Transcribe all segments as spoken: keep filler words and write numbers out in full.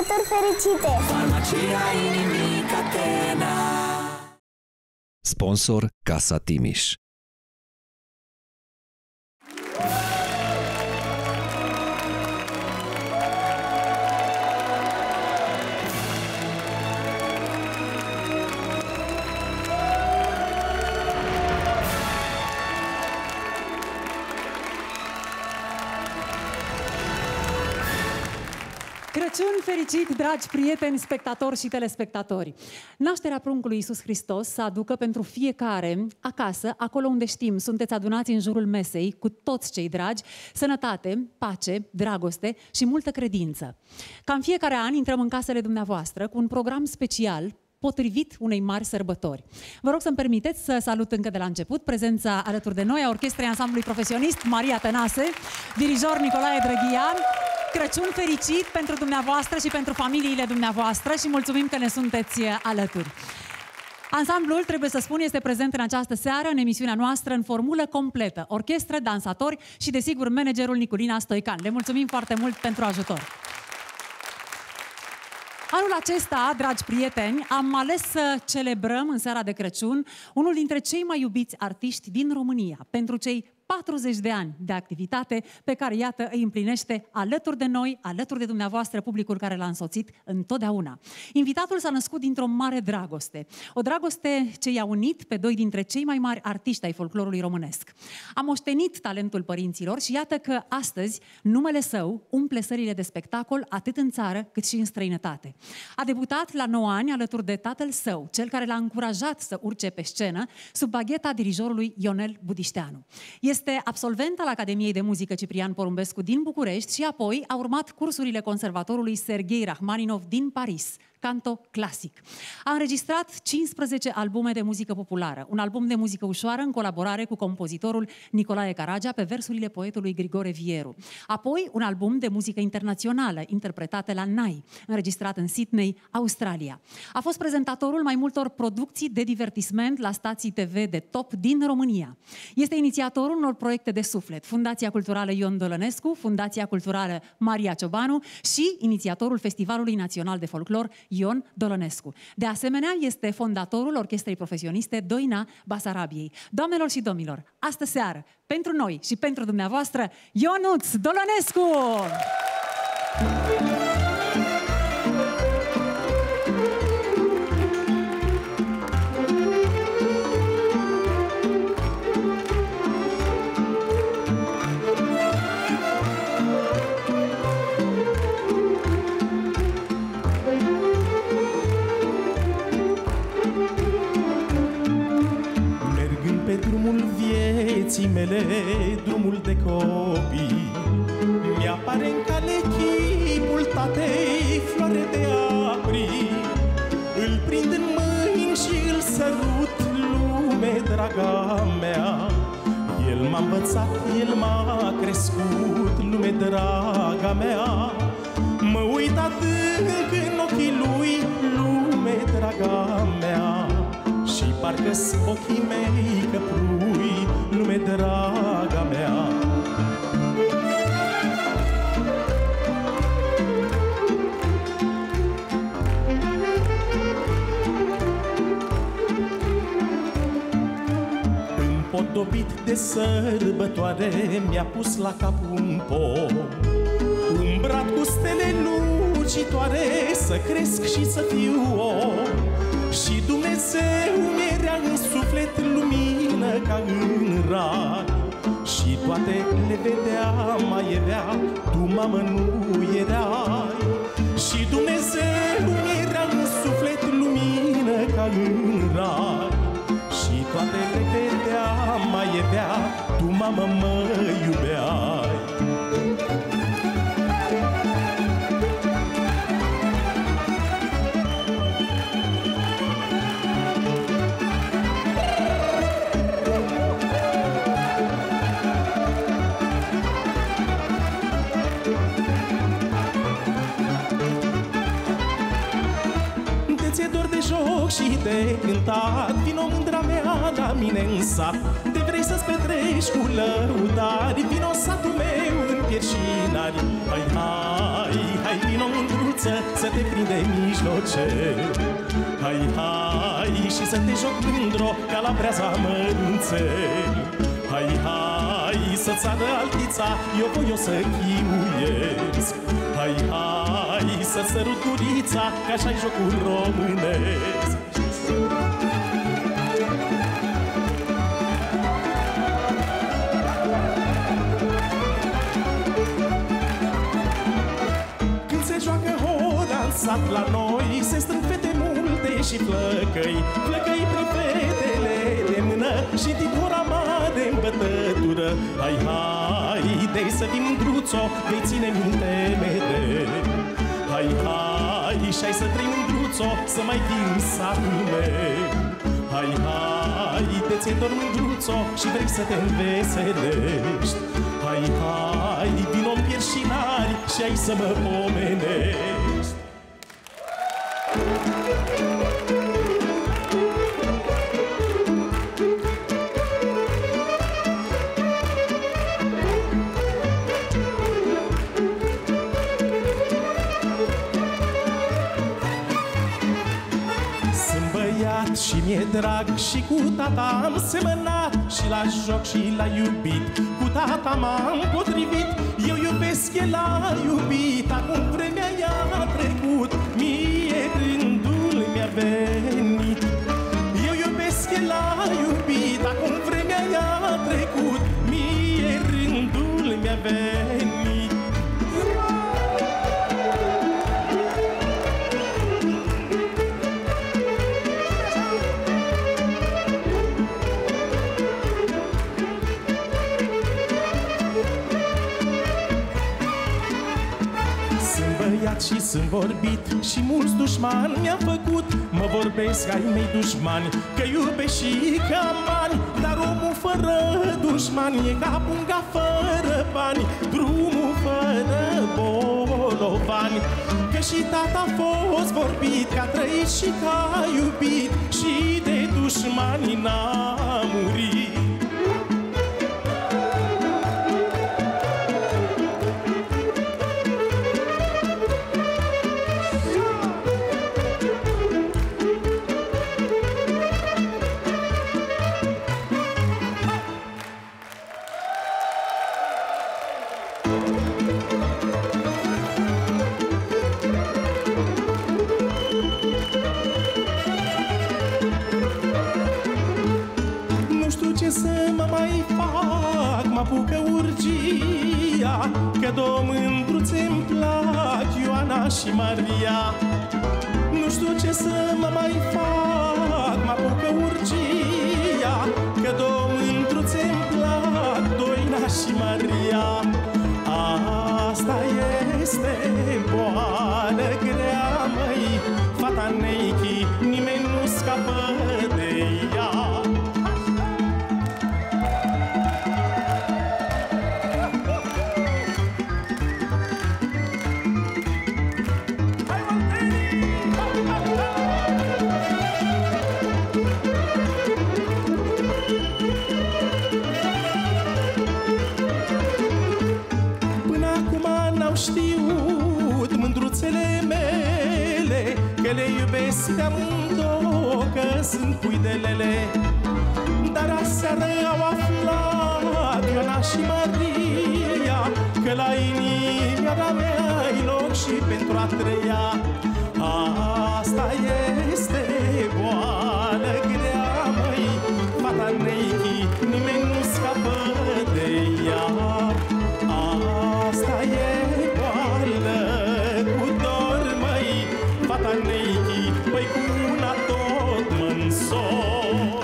sărbători fericite! Farmacia Inimii Catena. Sponsor Casa Timiș. Crăciun fericit, dragi prieteni, spectatori și telespectatori! Nașterea pruncului Iisus Hristos să aducă pentru fiecare, acasă, acolo unde știm, sunteți adunați în jurul mesei, cu toți cei dragi, sănătate, pace, dragoste și multă credință. Ca în fiecare an, intrăm în casele dumneavoastră cu un program special potrivit unei mari sărbători. Vă rog să-mi permiteți să salut încă de la început prezența alături de noi a Orchestrei Ansamblului Profesionist Maria Tănase, dirijor Nicolae Drăghian. Crăciun fericit pentru dumneavoastră și pentru familiile dumneavoastră și mulțumim că ne sunteți alături. Ansamblul, trebuie să spun, este prezent în această seară, în emisiunea noastră, în formulă completă. Orchestră, dansatori și, desigur, managerul Niculina Stoican. Le mulțumim foarte mult pentru ajutor. Anul acesta, dragi prieteni, am ales să celebrăm în seara de Crăciun unul dintre cei mai iubiți artiști din România, pentru cei patruzeci de ani de activitate pe care, iată, îi împlinește alături de noi, alături de dumneavoastră, publicul care l-a însoțit întotdeauna. Invitatul s-a născut dintr-o mare dragoste, o dragoste ce i-a unit pe doi dintre cei mai mari artiști ai folclorului românesc. A moștenit talentul părinților și iată că astăzi numele său umple sările de spectacol atât în țară cât și în străinătate. A debutat la nouă ani alături de tatăl său, cel care l-a încurajat să urce pe scenă sub bagheta dirijorului Ionel Budișteanu. Este absolvent al Academiei de Muzică Ciprian Porumbescu din București și apoi a urmat cursurile conservatorului Serghei Rahmaninov din Paris, canto clasic. A înregistrat cincisprezece albume de muzică populară, un album de muzică ușoară în colaborare cu compozitorul Nicolae Caragea pe versurile poetului Grigore Vieru. Apoi un album de muzică internațională, interpretate la N A I, înregistrat în Sydney, Australia. A fost prezentatorul mai multor producții de divertisment la stații T V de top din România. Este inițiatorul unor proiecte de suflet, Fundația Culturală Ion Dolănescu, Fundația Culturală Maria Ciobanu și inițiatorul Festivalului Național de Folclor Ion Dolănescu. De asemenea, este fondatorul Orchestrei Profesioniste Doina Basarabiei. Doamnelor și domnilor, astă seară, pentru noi și pentru dumneavoastră, Ionuț Dolănescu! Pe drumul vieții mele, drumul de copii, mi-apare în cale chipul tatei, floare de aprii. Îl prind în mâini și îl sărut, lume draga mea. El m-a învățat, el m-a crescut, lume draga mea. Mă uit adânc în ochii lui, lume draga mea. Și parcă-s ochii mei căprui, lume draga mea. Împodobit de sărbătoare, mi-a pus la cap un pom, umbrat cu stele lucitoare, să cresc și să fiu om. Și Dumnezeu mi-era în suflet lumină ca în rai, și toate le vedeam, mai era, tu, mamă, nu erai. Și Dumnezeu mi-era în suflet lumină ca în rai, și toate le vedeam, mai era, tu, mamă, mă iubeai. Și de cântat, vino mândra mea la mine în sat. Te vrei să-ți petreci cu lăudari, vino satul meu în pierșinari. Hai, hai, hai, vino mândruț mândruță să te prinde mijlocel. Hai, hai și să te joc mândro ca la breaza mărunțel. Hai, hai să-ți adă altița, eu voi o să chiuiesc. Hai, hai să-ți sărut gurița, că așa-i jocul românesc. Când se joacă hora în sat la noi, se strâng fete multe și flăcăi. Flăcăi prin fetele de mână și din hora mare în bătătură. Hai, hai, de-i să fii mândruțo, vei ține minte mereu. Hai, hai, și-ai să trăi mândruțo, să mai fii în satul meu. Hai, hai, de ți-e dor mândruțo și vrei să te înveselești. Hai, hai, vino-n pierșinari și ai să mă pomenești. Și mi-e drag și cu tata am semănat, și la joc și la iubit cu tata m-am potrivit. Eu iubesc, el a iubit, acum vremea i-a trecut, mie rândul mi-a venit. Eu iubesc, el a iubit, acum vremea i-a trecut, mie rândul mi-a venit. Și sunt vorbit și mulți dușmani mi-a făcut. Mă vorbesc ai mei dușmani că iubesc și că am bani, dar omul fără dușmani e ca punga fără bani, drumul fără bolovani. Că și tata a fost vorbit, că a trăit și că a iubit, și de dușmani n-a murit. Mă-apucă urgia, că două mândruțe-mi plac, Ioana și Maria. Nu știu ce să mă mai fac, mă-apucă urgia, că două mândruțe-mi plac, Doina și Maria. Asta este boală grea, măi, fata Neichi, nimeni nu scapă de ea. Că le iubesc pe amândouă, că sunt puidelele. Dar aseară au aflat Ioana și Maria că la inimioara mea-i loc și pentru a trăia. Asta este boală grea, măi, fata Neichi, nimeni nu scapă de ea. Asta e boală cu dor, măi, fata Neichi, păi cu una tot mă-nsor.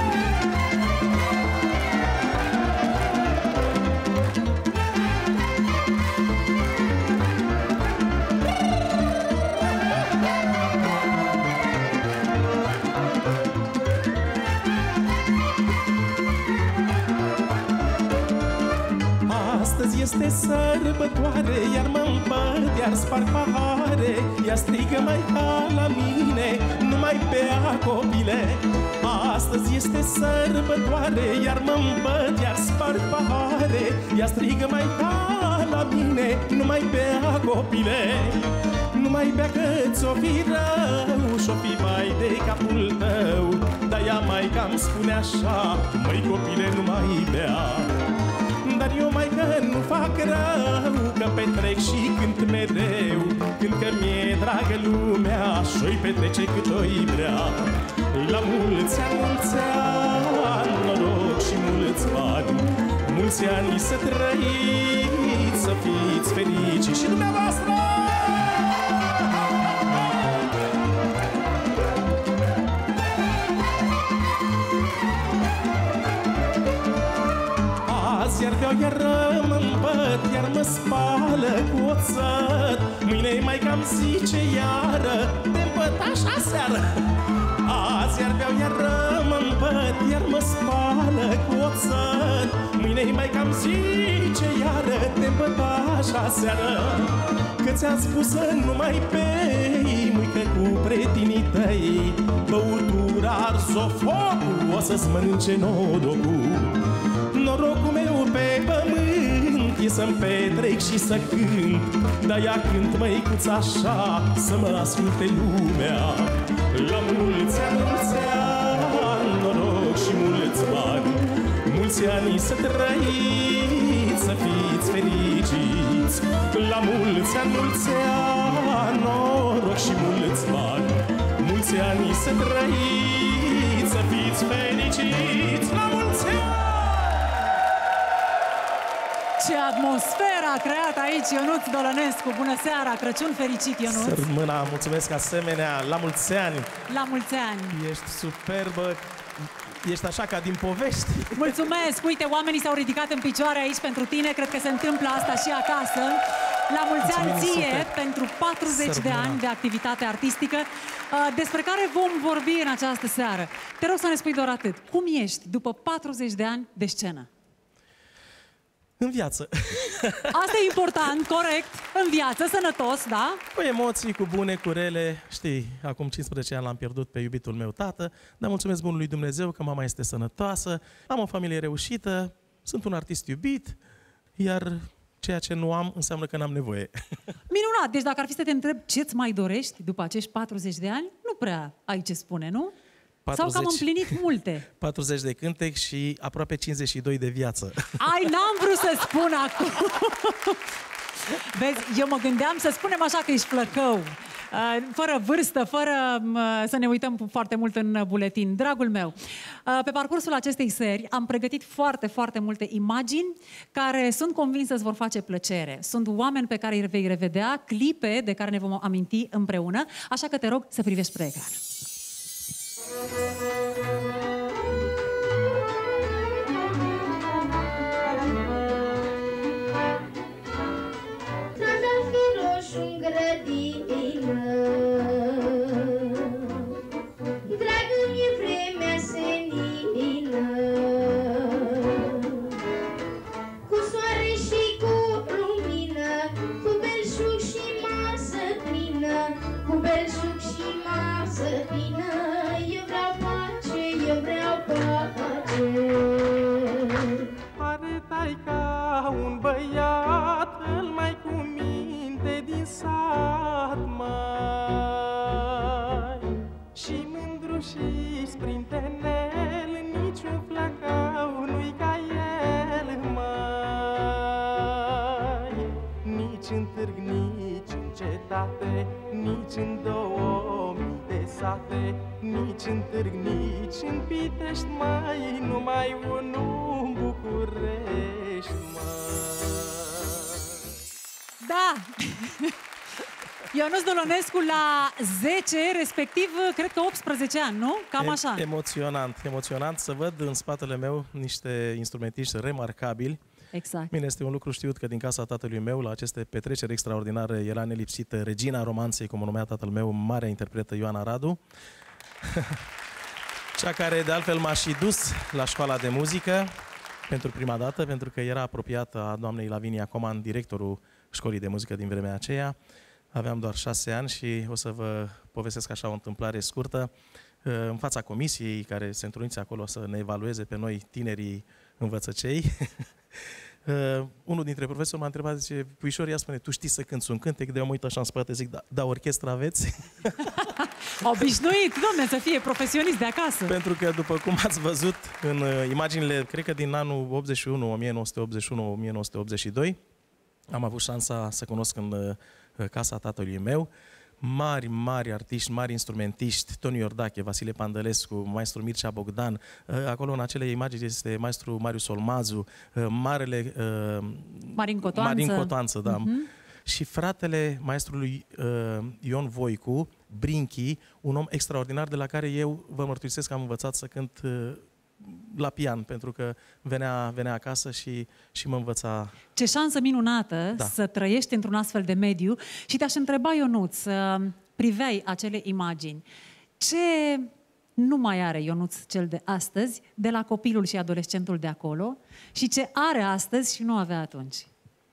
Astăzi este sărbătoare, iar mă împăt, iar sparg pahare. Ea strigă Maica la mine, nu mai bea copile. Astăzi este sărbătoare, iar mă împăt, iar sparg pahare. Ea strigă Maica la mine, nu mai bea copile. Nu mai bea că ți-o fi rău și-o fi mai de capul tău. Dar ea mai cam spune așa: măi copile, nu mai bea. Dar eu mai că nu fac rău, că petrec și cânt mereu. Când că mi-e dragă lumea și-o-i petrece cât o-i vrea. La mulți ani, mulți ani, noroc și mulți bani, mulți ani să trăiți, să fiți fericiți și dumneavoastră! Azi iar beau, iar mă împăt, iar mă spală cu oțăt. Mâine mai cam zice iară, te împăt așa seară. Azi iar beau, iar mă împăt, iar mă spală cu oțăt. Mâine mai cam zice iară, te împăt așa seară. Că ți-am spus să nu mai bei, mâică cu prietenii tăi. Băutura ars-o focul, o să-ți mănânce nodocul. Norocul meu pe pământ e să-mi petrec și să cânt. De-aia cânt, măicuța, așa, să mă asculte lumea. La mulți ani, mulți ani, noroc și mulți bani, mulți ani să trăiți, să fiți fericiți. La mulți ani, mulți ani, noroc și mulți bani, mulți ani să trăiți, să fiți fericiți. La mulți ani! Ce atmosferă a creat aici Ionuț Dolănescu! Bună seara! Crăciun fericit, Ionuț! Sărmâna, mulțumesc asemenea! La mulți ani! La mulți ani! Ești superbă! Ești așa ca din povești! Mulțumesc! Uite, oamenii s-au ridicat în picioare aici pentru tine. Cred că se întâmplă asta și acasă. La mulți ani ție pentru patruzeci de ani de activitate artistică, despre care vom vorbi în această seară. Te rog să ne spui doar atât. Cum ești după patruzeci de ani de scenă? În viață. Asta e important, corect. În viață, sănătos, da? Cu emoții, cu bune, cu rele. Știi, acum cincisprezece ani l-am pierdut pe iubitul meu tată, dar mulțumesc bunului Dumnezeu că mama este sănătoasă, am o familie reușită, sunt un artist iubit, iar ceea ce nu am înseamnă că n-am nevoie. Minunat! Deci dacă ar fi să te întreb ce-ți mai dorești după acești patruzeci de ani, nu prea ai ce spune, nu? patruzeci, sau că am împlinit multe. patruzeci de cântec și aproape cincizeci și doi de viață. Ai, n-am vrut să spun acum. Vezi, eu mă gândeam să spunem așa că ești flăcău. Fără vârstă, fără să ne uităm foarte mult în buletin. Dragul meu, pe parcursul acestei seri am pregătit foarte, foarte multe imagini care sunt convins îți vor face plăcere. Sunt oameni pe care îi vei revedea, clipe de care ne vom aminti împreună, așa că te rog să privești spre ecran. Trandafir roșu în grădină, dragă mi-e vremea senină, cu soare și cu lumină, cu belșug și masă plină, cu belșug și masă plină. Eu vreau pace, eu vreau pace. Pare taica un băiat, îl mai cu minte din sat, mai și mândru și sprintenel, niciun flăcău nu-i ca el, mai nici în târg, nici în cetate, nici în două mii de sate, nici în târg, nici în Pitești, mai numai unul în București, mai. Da! Ionuț Dolănescu la zece, respectiv, cred că optsprezece ani, nu? Cam așa. E emoționant, emoționant să văd în spatele meu niște instrumentiști remarcabili. Exact. Bine, este un lucru știut că din casa tatălui meu, la aceste petreceri extraordinare, era nelipsită regina romanței, cum o numea tatăl meu, marea interpretă Ioana Radu. Cea care, de altfel, m-a și dus la școala de muzică pentru prima dată, pentru că era apropiată a doamnei Lavinia Coman, directorul școlii de muzică din vremea aceea. Aveam doar șase ani și o să vă povestesc așa o întâmplare scurtă. În fața comisiei care se întruniți acolo să ne evalueze pe noi, tinerii învățăcei, Uh, unul dintre profesori m-a întrebat, zice, puișor, ia spune, tu știi să cânti un cântec? De-aia mă uit așa în spate, zic, da, da orchestră aveți? Obișnuit, domne, să fie profesionist de acasă. Pentru că, după cum ați văzut în uh, imaginile, cred că din anul optzeci și unu, o mie nouă sute optzeci și unu - o mie nouă sute optzeci și doi, am avut șansa să cunosc în uh, casa tatălui meu mari, mari artiști, mari instrumentiști, Toni Iordache, Vasile Pandălescu, maestru Mircea Bogdan, acolo în acele imagini este maestru Marius Olmazu, marele Marin Cotoanță, Marin Cotoanță, da. Uh-huh. Și fratele maestrului uh, Ion Voicu, Brinchi, un om extraordinar de la care eu vă mărturisesc că am învățat să cânt uh, la pian, pentru că venea, venea acasă și, și mă învăța. Ce șansă minunată, da, să trăiești într-un astfel de mediu. Și te-aș întreba, Ionuț, priveai acele imagini. Ce nu mai are Ionuț cel de astăzi de la copilul și adolescentul de acolo și ce are astăzi și nu avea atunci?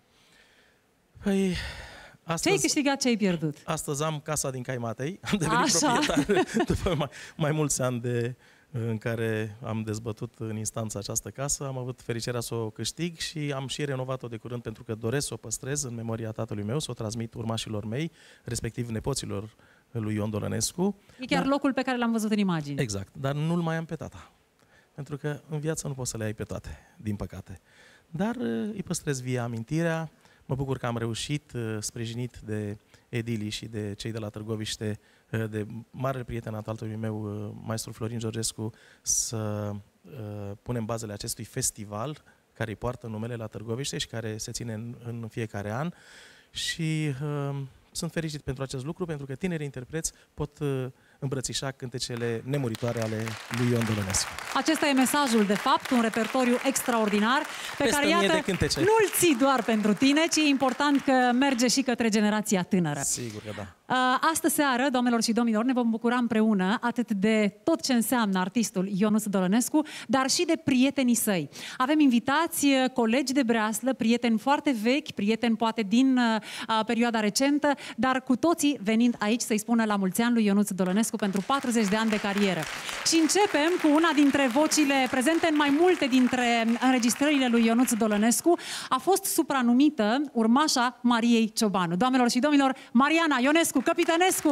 Păi, astăzi, ce ai câștigat, ce ai pierdut? Astăzi am casa din Caimatei, am devenit Așa. proprietar după mai, mai mulți ani de, în care am dezbătut în instanță această casă. Am avut fericirea să o câștig și am și renovat-o de curând pentru că doresc să o păstrez în memoria tatălui meu, să o transmit urmașilor mei, respectiv nepoților lui Ion Dolănescu. E chiar dar, locul pe care l-am văzut în imagini. Exact, dar nu-l mai am pe tata. Pentru că în viață nu poți să le ai pe toate, din păcate. Dar îi păstrez vie amintirea. Mă bucur că am reușit, sprijinit de edilii și de cei de la Târgoviște, de marele prieten al tatălui meu, maestru Florin Georgescu, să punem bazele acestui festival care îi poartă numele la Târgoviște și care se ține în, în fiecare an. Și uh, sunt fericit pentru acest lucru, pentru că tinerii interpreți pot uh, îmbrățișa cântecele nemuritoare ale lui Ion Dolănescu. Acesta e mesajul, de fapt, un repertoriu extraordinar pe Peste care, iată, nu-l ții doar pentru tine, ci e important că merge și către generația tânără. Sigur că da. Astă seară, doamnelor și domnilor, ne vom bucura împreună atât de tot ce înseamnă artistul Ionuț Dolănescu, dar și de prietenii săi. Avem invitați, colegi de breaslă, prieteni foarte vechi, prieteni poate din uh, perioada recentă, dar cu toții venind aici să-i spună la mulți ani lui Ionuț Dolănescu pentru patruzeci de ani de carieră. Și începem cu una dintre vocile prezente în mai multe dintre înregistrările lui Ionuț Dolănescu. A fost supranumită urmașa Mariei Ciobanu. Doamnelor și domnilor, Mariana Ionescu Căpitănescu!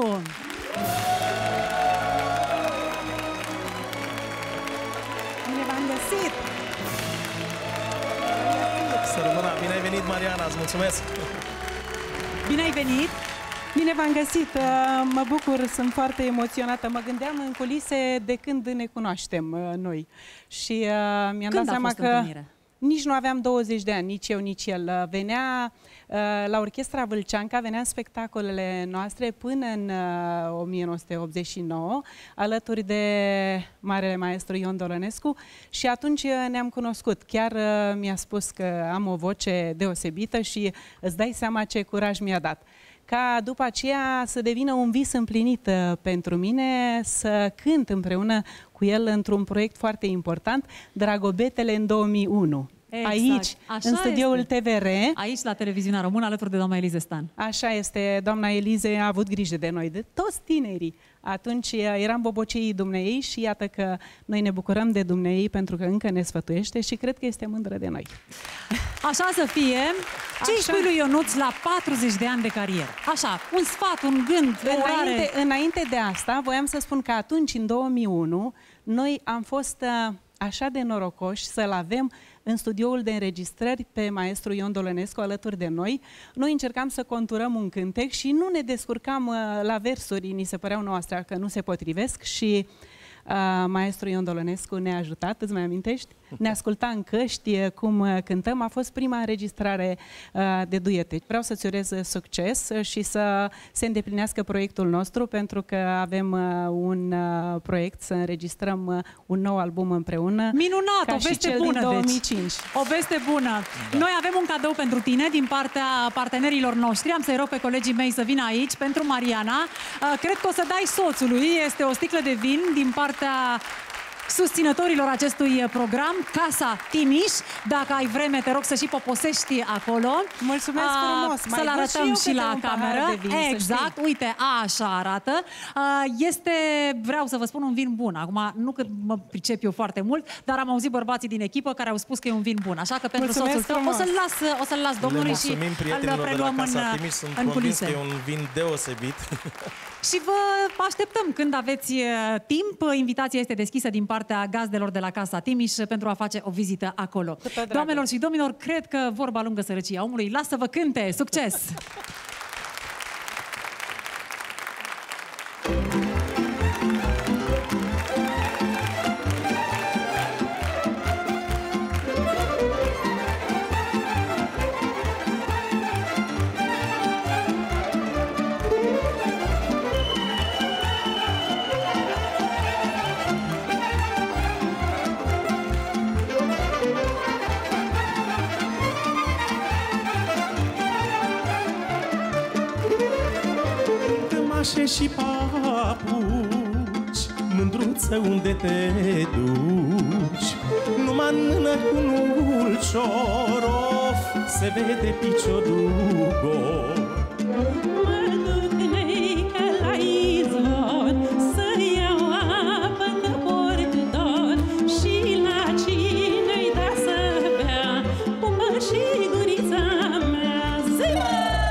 Bine v-am găsit! Să rămână! Bine ai venit, Mariana! Îți mulțumesc! Bine ai venit! Bine v-am găsit! Mă bucur, sunt foarte emoționată. Mă gândeam în culise de când ne cunoaștem noi. Și mi-am dat seama că întâlnire? Nici nu aveam douăzeci de ani, nici eu, nici el. Venea la Orchestra Vâlceanca, venea în spectacolele noastre până în o mie nouă sute optzeci și nouă, alături de marele maestru Ion Dolănescu, și atunci ne-am cunoscut. Chiar mi-a spus că am o voce deosebită și îți dai seama ce curaj mi-a dat. Ca după aceea să devină un vis împlinit pentru mine, să cânt împreună cu el într-un proiect foarte important, Dragobetele în două mii unu. Exact. Aici, așa în studioul este. T V R. Aici, la Televiziunea Română, alături de doamna Elize Stan. Așa este, doamna Elize a avut grijă de noi, de toți tinerii. Atunci eram boboceii dumneei și iată că noi ne bucurăm de dumneei pentru că încă ne sfătuiește și cred că este mândră de noi. Așa să fie. Ce îi spui lui Ionuț la patruzeci de ani de carieră? Așa, un sfat, un gând, o înainte, orare... înainte de asta, voiam să spun că atunci, în două mii unu, noi am fost așa de norocoși să-l avem în studioul de înregistrări pe maestru Ion Dolănescu alături de noi. Noi încercam să conturăm un cântec și nu ne descurcam uh, la versuri, ni se păreau noastre că nu se potrivesc și uh, maestru Ion Dolănescu ne-a ajutat, îți mai amintești? Ne asculta în căști cum uh, cântăm. A fost prima înregistrare uh, de duete. Vreau să-ți urez succes și să se îndeplinească proiectul nostru, pentru că avem uh, un uh, proiect să înregistrăm uh, un nou album împreună. Minunat! O veste bună, două mii cinci. Deci. O veste bună! Da. Noi avem un cadou pentru tine din partea partenerilor noștri. Am să-i rog pe colegii mei să vină aici pentru Mariana. Uh, cred că o să dai soțului. Este o sticlă de vin din partea susținătorilor acestui program, Casa Timiș. Dacă ai vreme, te rog să și poposești acolo. Mulțumesc frumos! Să-l arătăm și, și la cameră. Vin, exact, uite, așa arată. Este, vreau să vă spun, un vin bun. Acum, nu că mă pricep eu foarte mult, dar am auzit bărbații din echipă care au spus că e un vin bun. Așa că pentru Mulțumesc soțul tău o să-l las, o să-l las domnului și îl preluăm în, în culise. Că e un vin deosebit. Și vă așteptăm când aveți timp. Invitația este deschisă din partea gazdelor de la Casa Timiș pentru a face o vizită acolo. Doamnelor și domnilor, cred că vorba lungă sărăcia omului. Lasă-vă cânte! Succes! Și papuci, mândruță, unde te duci? Numai în mână cu unul ciorof se vede piciorul gol. Mă duc, neică, la izvor să iau apă de portdor și la cine-i da să bea pupă și gurița mea. Zi-mă!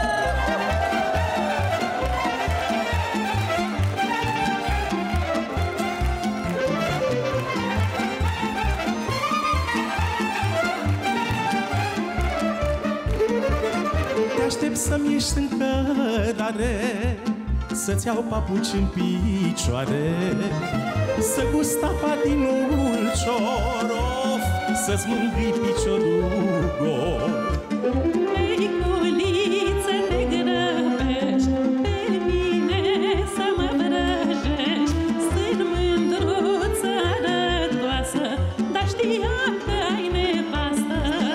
Aștept să-mi ieși în cărare, să-ți iau papuci în picioare, să gust apa din ulciorof, să-ți mângâi piciorul gol. Neiculiță, te grăbești pe mine să mă vrăjești. Sunt mândruță arătoasă, dar știam că ai nevastă.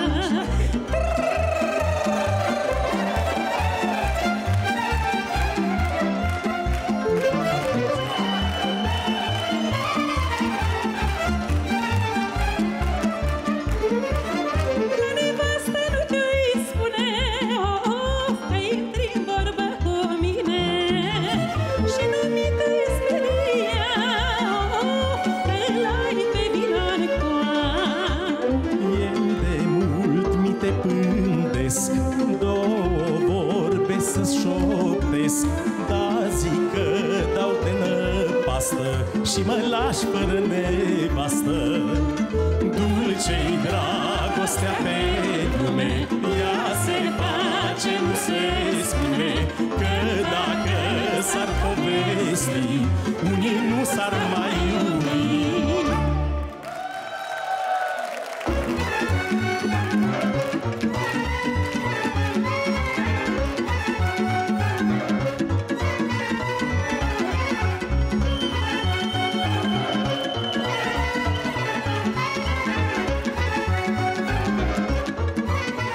Două vorbe să-ți șoptesc, dar zic că dau de năpastă și mă lași fără nevastă. Dulce-i dragostea pe lume, ea se face, nu se spune, că dacă s-ar povesti, unii nu s-ar mai iubi.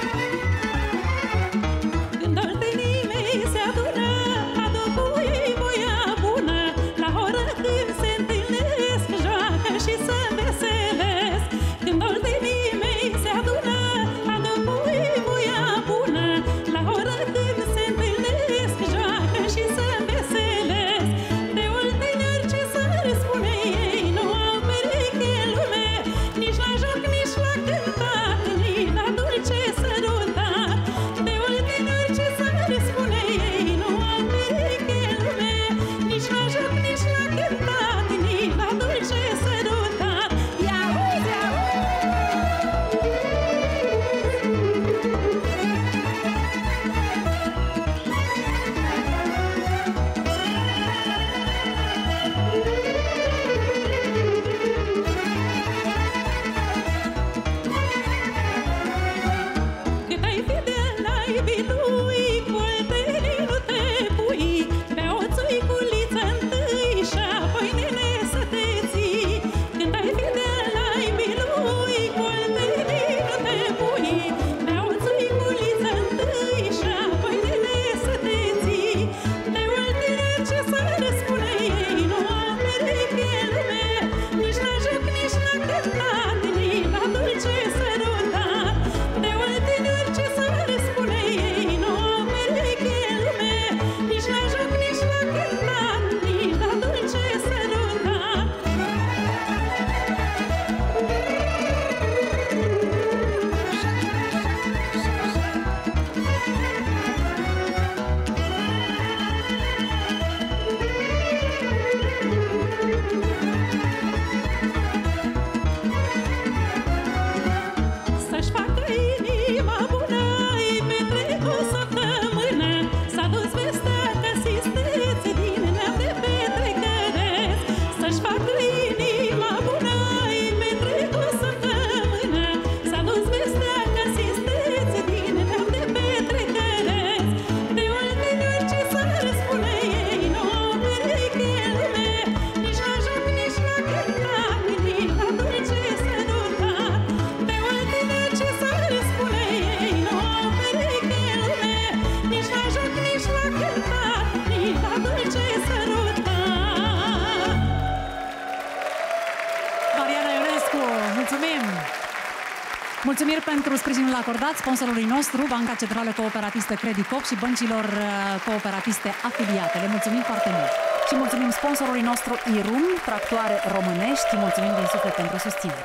Când alte nimeni se adună, aduc cu ei Mulțumiri pentru sprijinul acordat sponsorului nostru, Banca Centrală Cooperatistă Credicop și băncilor cooperatiste afiliate. Le mulțumim foarte mult. Și mulțumim sponsorului nostru Irun, tractoare românești. Mulțumim din suflet pentru susținere.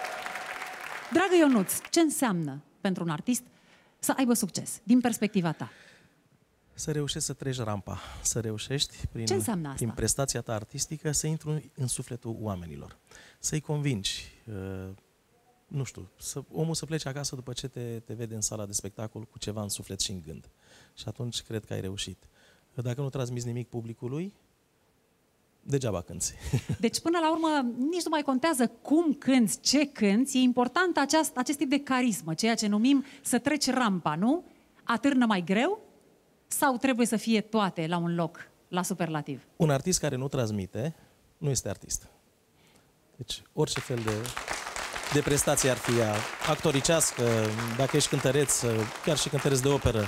Dragă Ionuț, ce înseamnă pentru un artist să aibă succes, din perspectiva ta? Să reușești să treci rampa, să reușești prin, ce înseamnă asta? prin prestația ta artistică să intri în sufletul oamenilor, să-i convingi, uh, nu știu, să, omul să plece acasă după ce te, te vede în sala de spectacol cu ceva în suflet și în gând. Și atunci cred că ai reușit. Dacă nu transmiți nimic publicului, degeaba cânti. Deci, până la urmă, nici nu mai contează cum cânți, ce cânți, e important aceast, acest tip de carismă, ceea ce numim să treci rampa, nu? Atârnă mai greu? Sau trebuie să fie toate la un loc, la superlativ? Un artist care nu transmite, nu este artist. Deci, orice fel de, de prestație ar fi ea, actoricească, dacă ești cântăreț, chiar și cântăreț de operă,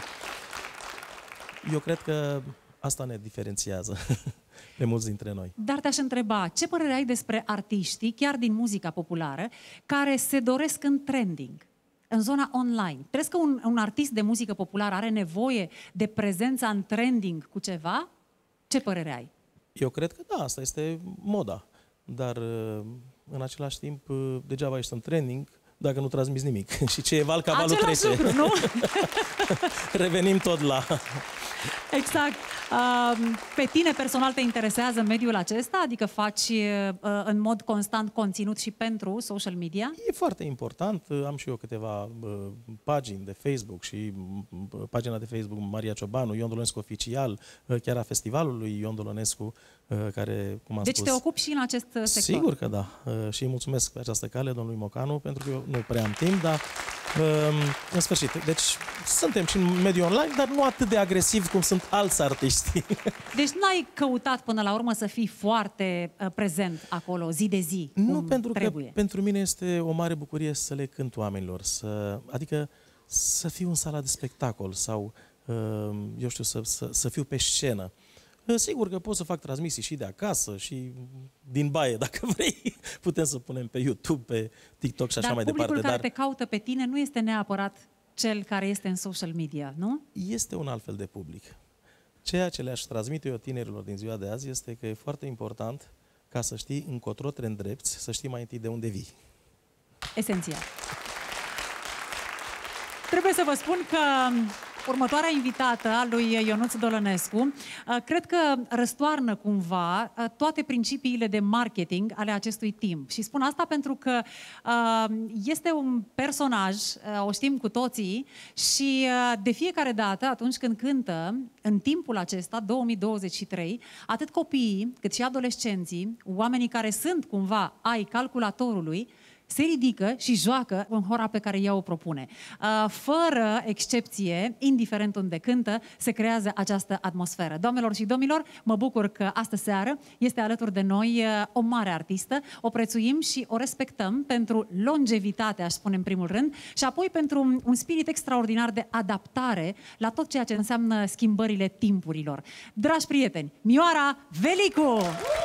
eu cred că asta ne diferențiază pe mulți dintre noi. Dar te-aș întreba, ce părere ai despre artiștii, chiar din muzica populară, care se doresc în trending, în zona online? Crezi că un, un artist de muzică populară are nevoie de prezența în trending cu ceva? Ce părere ai? Eu cred că da, asta este moda. Dar în același timp, degeaba ești în trending dacă nu transmiți nimic. Și ce e val, cavalul același trece. Lucru, nu? Revenim tot la... Exact. Pe tine personal te interesează mediul acesta? Adică faci în mod constant conținut și pentru social media? E foarte important. Am și eu câteva pagini de Facebook și pagina de Facebook Maria Ciobanu, Ion Dolonescu Oficial, chiar a festivalului Ion Dolonescu, care, cum am deci spus... te ocupi și în acest sector? Sigur că da. Și îi mulțumesc pe această cale domnului Mocanu, pentru că eu nu prea am timp, dar în sfârșit. Deci suntem și în mediul online, dar nu atât de agresiv cum sunt alți artiști. Deci n-ai căutat până la urmă să fii foarte uh, prezent acolo, zi de zi, Nu, cum pentru trebuie. că pentru mine este o mare bucurie să le cânt oamenilor, să, adică să fiu în sala de spectacol sau, uh, eu știu, să, să, să fiu pe scenă. Uh, sigur că pot să fac transmisii și de acasă și din baie, dacă vrei. Putem să punem pe YouTube, pe TikTok și așa dar mai departe. Dar publicul care dar te caută pe tine nu este neapărat cel care este în social media, nu? Este un alt fel de public. Ceea ce le-aș transmite eu tinerilor din ziua de azi este că e foarte important ca să știi încotro te îndrepți, să știi mai întâi de unde vii. Esențial. Trebuie să vă spun că următoarea invitată a lui Ionuț Dolănescu cred că răstoarnă cumva toate principiile de marketing ale acestui timp. Și spun asta pentru că este un personaj, o știm cu toții, și de fiecare dată, atunci când cântă, în timpul acesta, două mii douăzeci și trei, atât copiii, cât și adolescenții, oamenii care sunt cumva ai calculatorului, se ridică și joacă în hora pe care ea o propune. Fără excepție, indiferent unde cântă, se creează această atmosferă. Doamnelor și domnilor, mă bucur că astă seară este alături de noi o mare artistă. O prețuim și o respectăm pentru longevitate, aș spune în primul rând, și apoi pentru un spirit extraordinar de adaptare la tot ceea ce înseamnă schimbările timpurilor. Dragi prieteni, Mioara Velicu!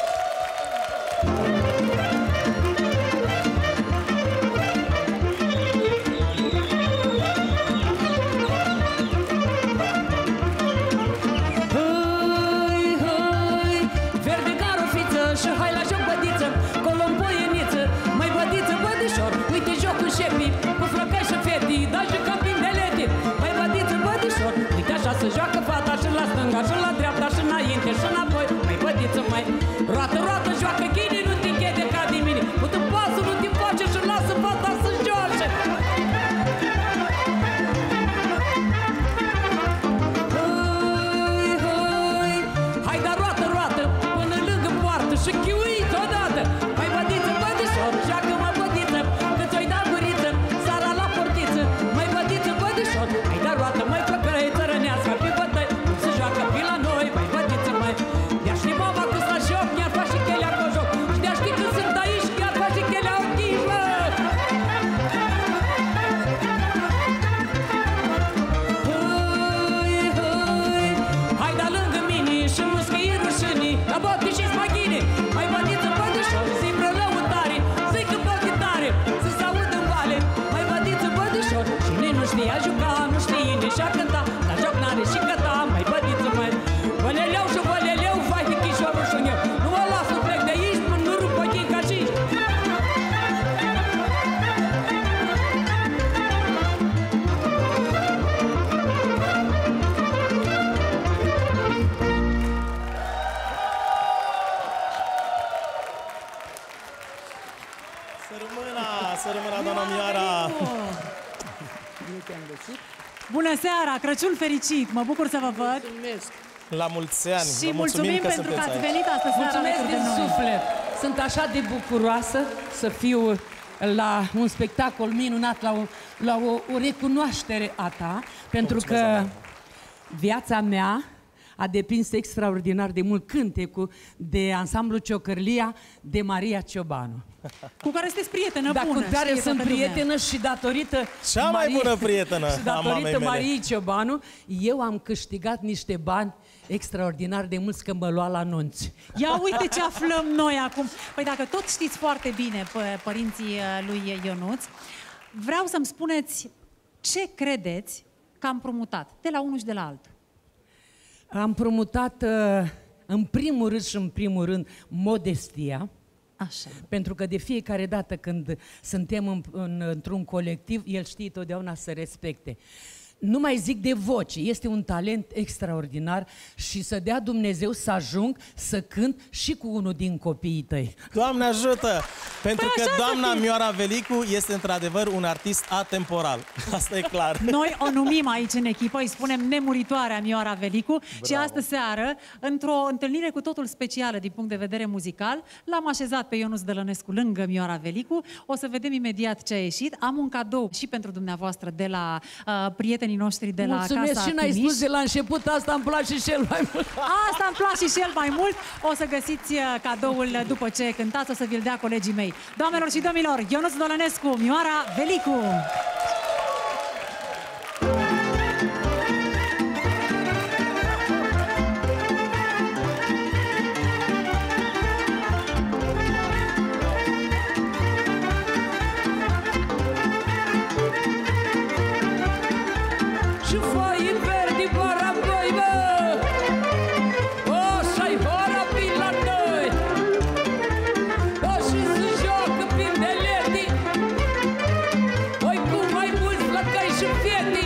Să joacă fata și la stânga și la dreapta și înainte și înapoi. Mai bădiță, mai roată, roată, joacă chini, nu te închede ca din mine. Pută pasul, nu te face și lasă fata să joace. Hai, hai, hai, dar roată, roată, până lângă poartă și chiuiți odată. Mai bădiță, bădișor, joacă mă bădiță, că ți-o-i da guriță, sara la portiță. Mai bădiță, bădișor, hai, dar roată, mai făcăi țărănească pe bătăi, se joacă pe la noi, mai bădiță, mai. De-a ști mama că s-a joc, chiar faci și chelea cu joc. Și de-a ști că sunt aici, chiar faci și chelea ochii, bă! Hai, hai, hai, da lângă mine și nu scăi rușânii, la bote și smaghine. Mai bădiță, bădișor, zi-i vreo lăutare, zi-i că băghi tare, să se audă în vale. Mai bădiță, bădișor, să rămână, doamna Mioara! Bună seara, Crăciun fericit! Mă bucur să vă văd! Mulțumesc! La mulți ani! Și vă mulțumim că pentru că ați aici. venit astăzi seara Mulțumesc alături de din noi. suflet! Sunt așa de bucuroasă să fiu la un spectacol minunat, la o, la o, o recunoaștere a ta, pentru Mulțumesc, că doamna. viața mea a depins extraordinar de mult cântecul de ansamblu Ciocărlia de Maria Ciobanu. Cu care sunteți prietenă Dar bună. cu care știe sunt toată lumea. prietenă și datorită Cea mai bună prietenă și a mamei datorită mele. Mariei Ciobanu, eu am câștigat niște bani extraordinar de mulți că mă lua la nunți. Ia uite ce aflăm noi acum. Păi dacă tot știți foarte bine pe părinții uh, lui Ionuț, vreau să-mi spuneți ce credeți că am împrumutat de la unul și de la altul. Am promutat uh, în primul rând și în primul rând modestia, Așa. pentru că de fiecare dată când suntem în, în, într-un colectiv, el știe totdeauna să respecte. Nu mai zic de voce, este un talent extraordinar și să dea Dumnezeu să ajung să cânt și cu unul din copiii tăi. Doamne ajută! Pentru Păi că așa să doamna fie. Mioara Velicu este într-adevăr un artist atemporal. Asta e clar. Noi o numim aici în echipă, îi spunem nemuritoarea Mioara Velicu. Bravo. Și astă seară, într-o întâlnire cu totul specială din punct de vedere muzical, l-am așezat pe Ionuț Dălănescu lângă Mioara Velicu. O să vedem imediat ce a ieșit. Am un cadou și pentru dumneavoastră de la uh, prietenii noștri de la Mulțumesc Casa și n-ai Timiș. spus de la început, asta îmi place cel mai mult. Asta îmi place și cel mai mult. O să găsiți uh, cadoul după ce cântați, o să vi-l dea colegii mei. Doamnelor și domnilor, Ionuț Dălănescu, Mioara Velicu. Și foi verdi bara băi, bă! O, și-ai hora prin la noi! O, și se joacă prin beleti! Oi, cum mai mulți la cai și feti!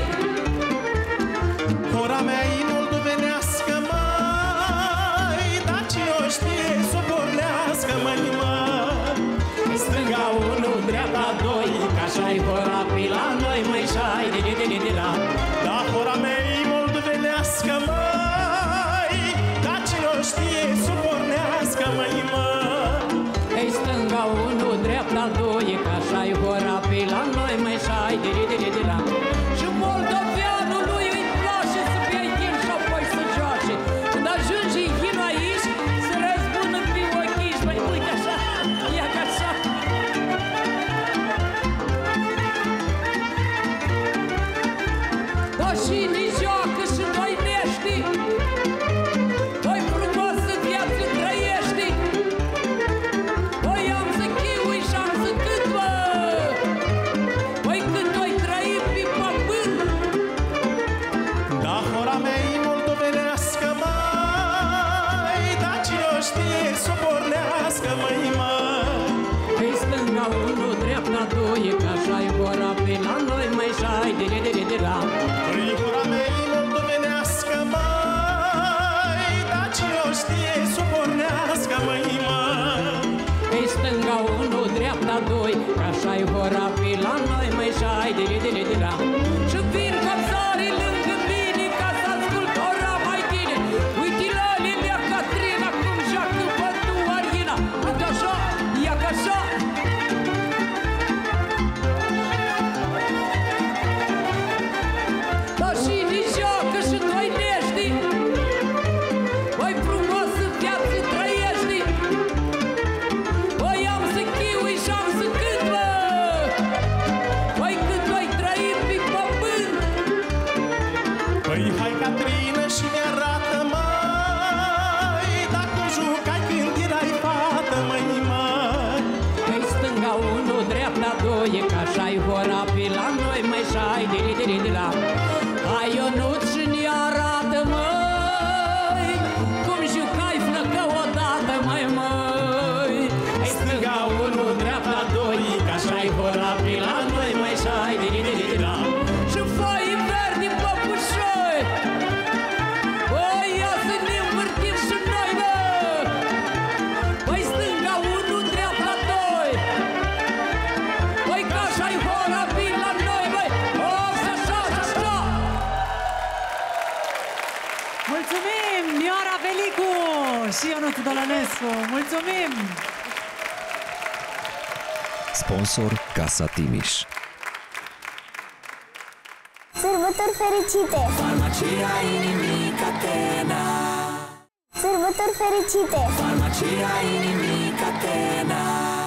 Hora mea e moldovenească, mai, dar cine o știe să o pornească, măi, mă. Stânga unu, dreapta doi, că așa-i hora prin la noi, măi, și-ai de de de de de la. Da, hora mea e moldovenească, mai, dar cine o știe să o pornească, măi, mă. Ei, stânga unu, dreapta doi, că așa-i hora pe la noi, mai și-ai de de de de la. Și moldoveanului îi place să bea ghin și apoi să joace. Când ajunge ghinul aici, se răzbună pe ochiși, mai uite așa, ia ca așa. Da, și nici joacă și noi nești. Oi, frumoasă viață trăiești. Oi, am să chiui și am să cât, bă! Oi, cât oi trăi pe pământ. Da, hora mea e moldovenească, mai, dar cine o știe să o pornească, măi, mă. Ei, stânga unu, dreapta doi, că așa-i hora pe la noi, mai și-ai de de de de de la. Păi, hora mea e moldovenească, mai, dar cine o știe să o pornească, măi, mă. Ei, stânga unu, dreapta doi, că așa-i hora pe la noi, mai și-ai de de de de de la. Și vin copsarii lângă mine ca să ascult ora mai bine. Uite la Lilia Catrina cum joacă păduarina. Uite așa, ia ca așa. Da, și nici joacă și doi nești. Oi, frumoasă viață trăiești. Oi, am să chiui și am să cânt, bă! Oi, cât oi trăi pe pământ. Păi, hai, Catrină, și mi-arată, mai, dacă jucai când erai fată, măi, măi. Ei, stânga unu, dreapta doi, că așa-i hora pe la noi, mai și-ai de de de de la. Hai, Ionuț, și ne arată, măi, cum jucai flăcă odată, măi, măi. Ei, stânga unu, dreapta doi, că așa-i hora pe la noi, mai și-ai de de de de la. Și foi verdi, păpușoi, oi, ia să ne învârtim și noi, bă! Păi, stânga unu, dreapta doi, oi, mult, Dolănescu! Mulțumim! Sponsor Casa Timiș. Sărbători fericite! Farmacia inimii Catena. Sărbători fericite! Farmacia inimii Catena.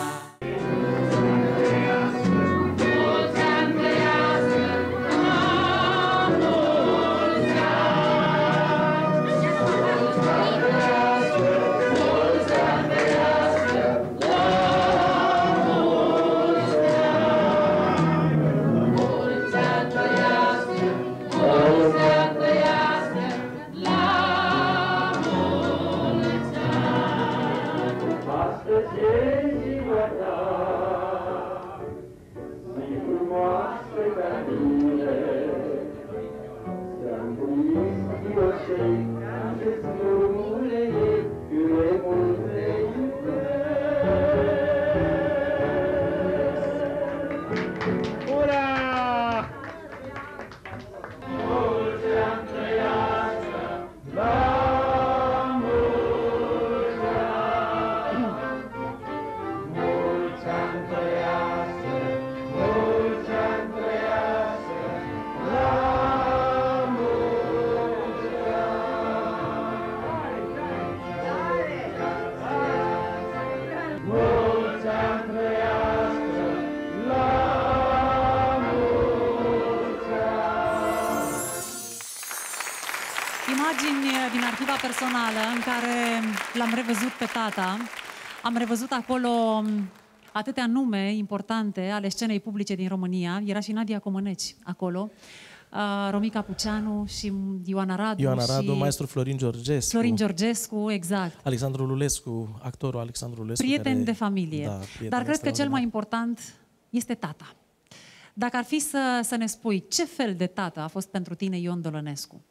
Imagini din arhiva personală în care l-am revăzut pe tata. Am revăzut acolo atâtea nume importante ale scenei publice din România. Era și Nadia Comăneci acolo, uh, Romica Puceanu și Ioana Radu. Ioana Radu, și maestru Florin Georgescu. Florin Georgescu, exact. Alexandru Lulescu, actorul Alexandru Lulescu. Prieteni care... de familie. Da, prieten Dar cred că cel mai important este tata. Dacă ar fi să, să ne spui ce fel de tată a fost pentru tine Ion Dolănescu?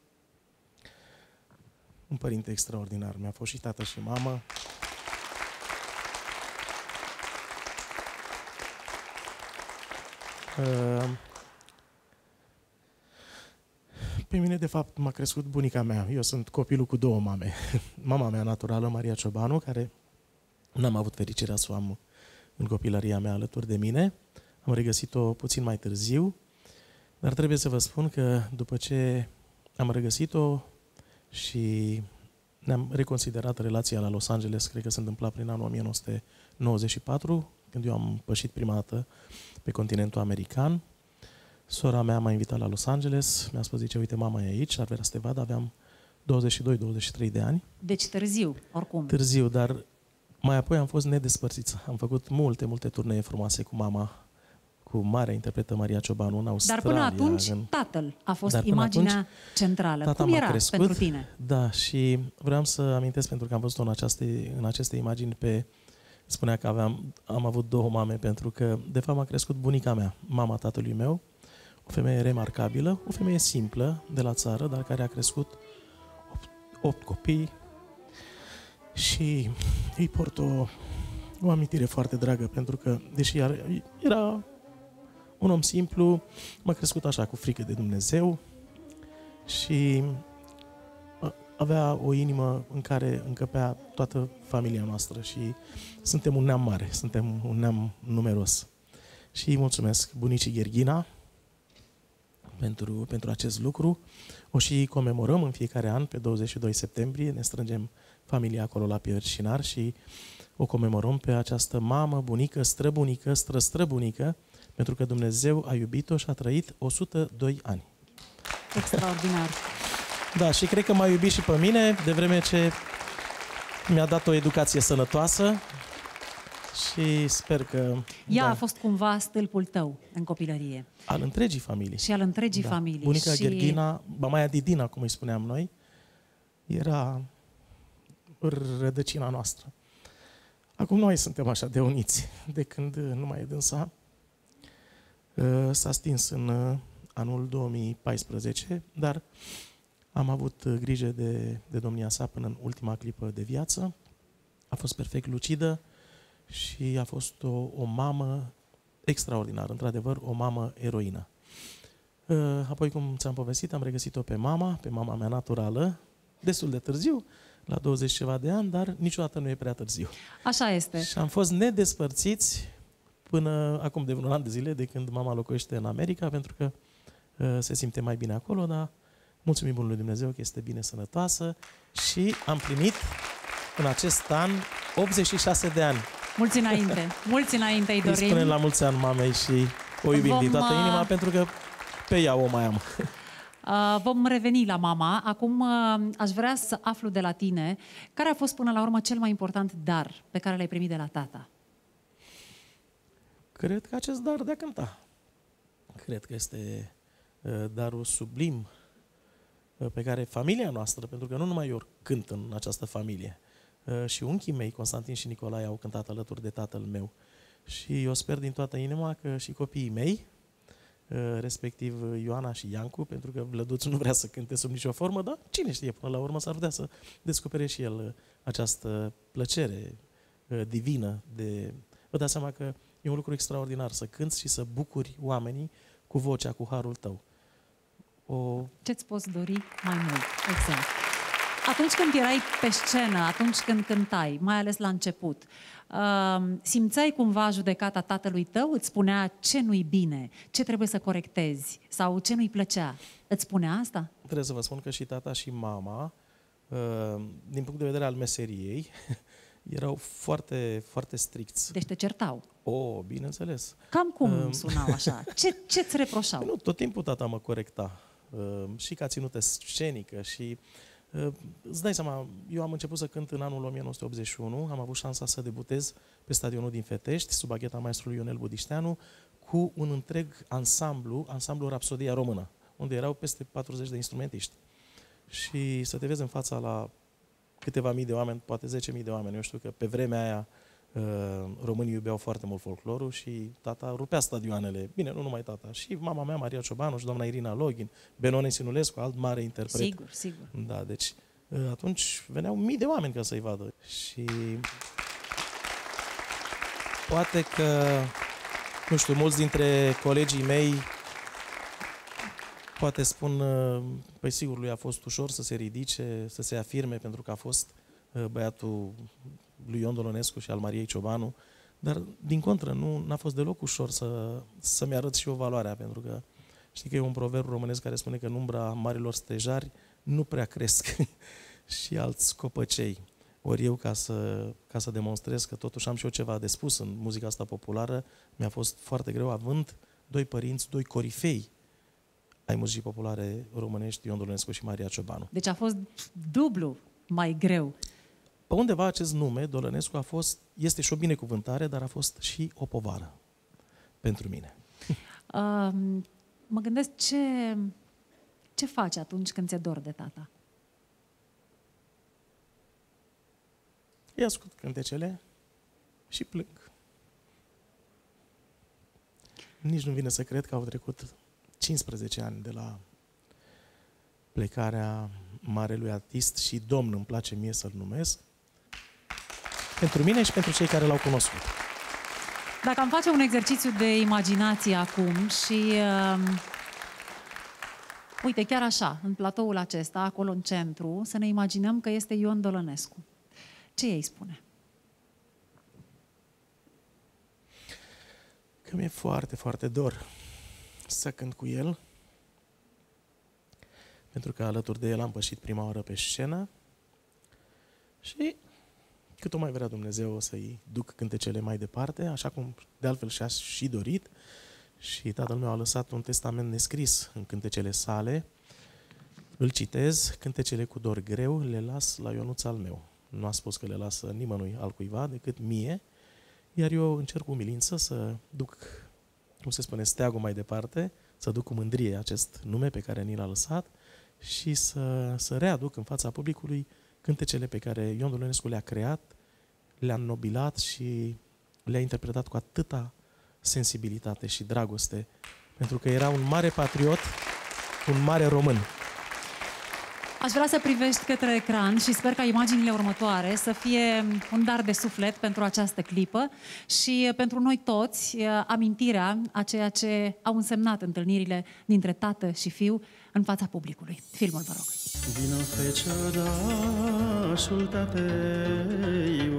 Un părinte extraordinar. Mi-a fost și tată și mamă. Pe mine, de fapt, m-a crescut bunica mea. Eu sunt copilul cu două mame. Mama mea naturală, Maria Ciobanu, care n-am avut fericirea să o am în copilăria mea alături de mine. Am regăsit-o puțin mai târziu, dar trebuie să vă spun că după ce am regăsit-o și ne-am reconsiderat relația la Los Angeles, cred că se întâmpla prin anul o mie nouă sute nouăzeci și patru, când eu am pășit prima dată pe continentul american. Sora mea m-a invitat la Los Angeles, mi-a spus, zice, uite, mama e aici, ar vrea să te vadă, aveam douăzeci și doi douăzeci și trei de ani. Deci târziu, oricum. Târziu, dar mai apoi am fost nedespărțiți. Am făcut multe, multe turnee frumoase cu mama, cu marea interpretă Maria Ciobanu în Australia. Dar până atunci, în... tatăl a fost Dar imaginea atunci, centrală. Cum era crescut, pentru tine? Da, și vreau să amintesc, pentru că am văzut-o în aceste, în aceste imagini pe... Spunea că aveam, am avut două mame, pentru că, de fapt, m-a crescut bunica mea, mama tatălui meu, o femeie remarcabilă, o femeie simplă, de la țară, dar care a crescut opt, opt copii și îi port o, o amintire foarte dragă, pentru că, deși era un om simplu, m-a crescut așa, cu frică de Dumnezeu și avea o inimă în care încăpea toată familia noastră și suntem un neam mare, suntem un neam numeros. Și îi mulțumesc bunicii Gherghina pentru, pentru acest lucru. O și comemorăm în fiecare an, pe douăzeci și doi septembrie, ne strângem familia acolo la Pierșinar și o comemorăm pe această mamă, bunică, străbunică, străstrăbunică, pentru că Dumnezeu a iubit-o și a trăit o sută doi ani. Extraordinar! Da, și cred că m-a iubit și pe mine, de vreme ce mi-a dat o educație sănătoasă și sper că... Ea da, a fost cumva stâlpul tău în copilărie. Al întregii familii. Și al întregii da. familii. Bunica și... Gherghina, Mamaia Didina, cum îi spuneam noi, era rădăcina noastră. Acum noi suntem așa de uniți, de când nu mai e dânsa. S-a stins în anul două mii paisprezece, dar am avut grijă de, de domnia sa până în ultima clipă de viață. A fost perfect lucidă și a fost o, o mamă extraordinară, într-adevăr, o mamă eroină. Apoi, cum ți-am povestit, am regăsit-o pe mama, pe mama mea naturală, destul de târziu, la douăzeci ceva de ani, dar niciodată nu e prea târziu. Așa este. Și am fost nedespărțiți până acum de un an de zile, de când mama locuiește în America, pentru că uh, se simte mai bine acolo, dar mulțumim Bunului Dumnezeu că este bine sănătoasă și am plinit în acest an optzeci și șase de ani. Mulți înainte, mulți înainte îi dorim. Îi spunem la mulți ani mamei și o iubim Vom, din toată inima, uh... pentru că pe ea o mai am. Uh, vom reveni la mama. Acum uh, aș vrea să aflu de la tine care a fost până la urmă cel mai important dar pe care l-ai primit de la tata. Cred că acest dar de a cânta. Cred că este uh, darul sublim uh, pe care familia noastră, pentru că nu numai eu cânt în această familie, uh, și unchii mei, Constantin și Nicolae, au cântat alături de tatăl meu. Și eu sper din toată inima că și copiii mei, respectiv Ioana și Iancu, pentru că Vlăduț nu vrea să cânte sub nicio formă, dar cine știe, până la urmă s-ar putea să descopere și el această plăcere divină de... Vă dați seama că e un lucru extraordinar să cânți și să bucuri oamenii cu vocea, cu harul tău. O... Ce-ți poți dori mai mult? Exact. Atunci când erai pe scenă, atunci când cântai, mai ales la început, uh, simțeai cumva judecata tatălui tău? Îți spunea ce nu-i bine, ce trebuie să corectezi sau ce nu-i plăcea? Îți spunea asta? Trebuie să vă spun că și tata și mama, uh, din punct de vedere al meseriei, erau foarte, foarte stricți. Deci te certau? Oh, bineînțeles. Cam cum uh, sunau așa? Ce, ce-ți reproșau? Nu, tot timpul tata mă corecta. Uh, și ca ținută scenică și... Uh, îți dai seama, eu am început să cânt în anul o mie nouă sute optzeci și unu, am avut șansa să debutez pe stadionul din Fetești, sub bagheta maestrului Ionel Budișteanu, cu un întreg ansamblu, ansamblu Rapsodia Română, unde erau peste patruzeci de instrumentiști. Și să te vezi în fața la câteva mii de oameni, poate zece mii de oameni, eu știu că pe vremea aia uh, românii iubeau foarte mult folclorul și tata rupea stadioanele, bine, nu numai tata, și mama mea, Maria Ciobanu și doamna Irina Login, Benone Sinulescu, alt mare interpret. Sigur, sigur. Da, deci uh, atunci veneau mii de oameni ca să-i vadă și poate că, nu știu, mulți dintre colegii mei poate spun, păi sigur, lui a fost ușor să se ridice, să se afirme, pentru că a fost băiatul lui Ion Dolonescu și al Mariei Ciobanu, dar, din contră, nu n-a fost deloc ușor să, să-mi arăt și eu valoarea, pentru că știi că e un proverb românesc care spune că în umbra marilor stejari nu prea cresc și alți copăcei. Ori eu, ca să, ca să demonstrez că totuși am și eu ceva de spus în muzica asta populară, mi-a fost foarte greu, având doi părinți, doi corifei ai muzicii populare românești, Ion Dolonescu și Maria Ciobanu. Deci a fost dublu mai greu. Pe undeva acest nume, Dolonescu, a fost, este și o binecuvântare, dar a fost și o povară pentru mine. Uh, mă gândesc ce, ce faci atunci când ți-e dor de tata? Îi ascult cântecele și plâng. Nici nu vine să cred că au trecut cincisprezece ani de la plecarea marelui artist și domn, îmi place mie să-l numesc, pentru mine și pentru cei care l-au cunoscut. Dacă am face un exercițiu de imaginație acum și... Uh, uite, chiar așa, în platoul acesta, acolo în centru, să ne imaginăm că este Ion Dolonescu. Ce ei spune? Că mi-e foarte, foarte dor să cânt cu el, pentru că alături de el am pășit prima oară pe scenă și cât o mai vrea Dumnezeu o să-i duc cântecele mai departe, așa cum de altfel și-a și dorit. Și tatăl meu a lăsat un testament nescris în cântecele sale. Îl citez: cântecele cu dor greu le las la Ionuț al meu. Nu a spus că le lasă nimănui altcuiva decât mie, iar eu încerc cu umilință să duc, cum se spune, steagul mai departe, să duc cu mândrie acest nume pe care ni l-a lăsat și să, să readuc în fața publicului cântecele pe care Ion Dolonescu le-a creat, le-a înnobilat și le-a interpretat cu atâta sensibilitate și dragoste, pentru că era un mare patriot, un mare român. Aș vrea să privești către ecran și sper ca imaginile următoare să fie un dar de suflet pentru această clipă și pentru noi toți amintirea a ceea ce au însemnat întâlnirile dintre tată și fiu în fața publicului. Filmul, vă rog. Vino feciorașul tatei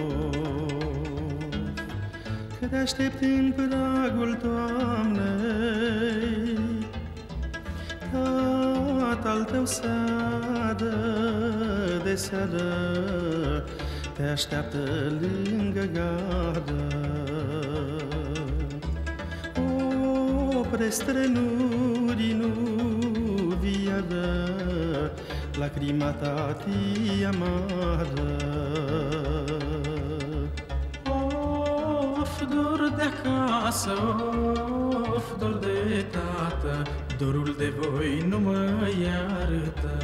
că te aștept în pragul toamnei. Tatăl tău seadă de seadă te așteaptă lângă gadă. Opre strenurii, nu viadă, lacrima tati amară. Of, dor de acasă, of, dor de tată, dorul de voi nu mă iartă.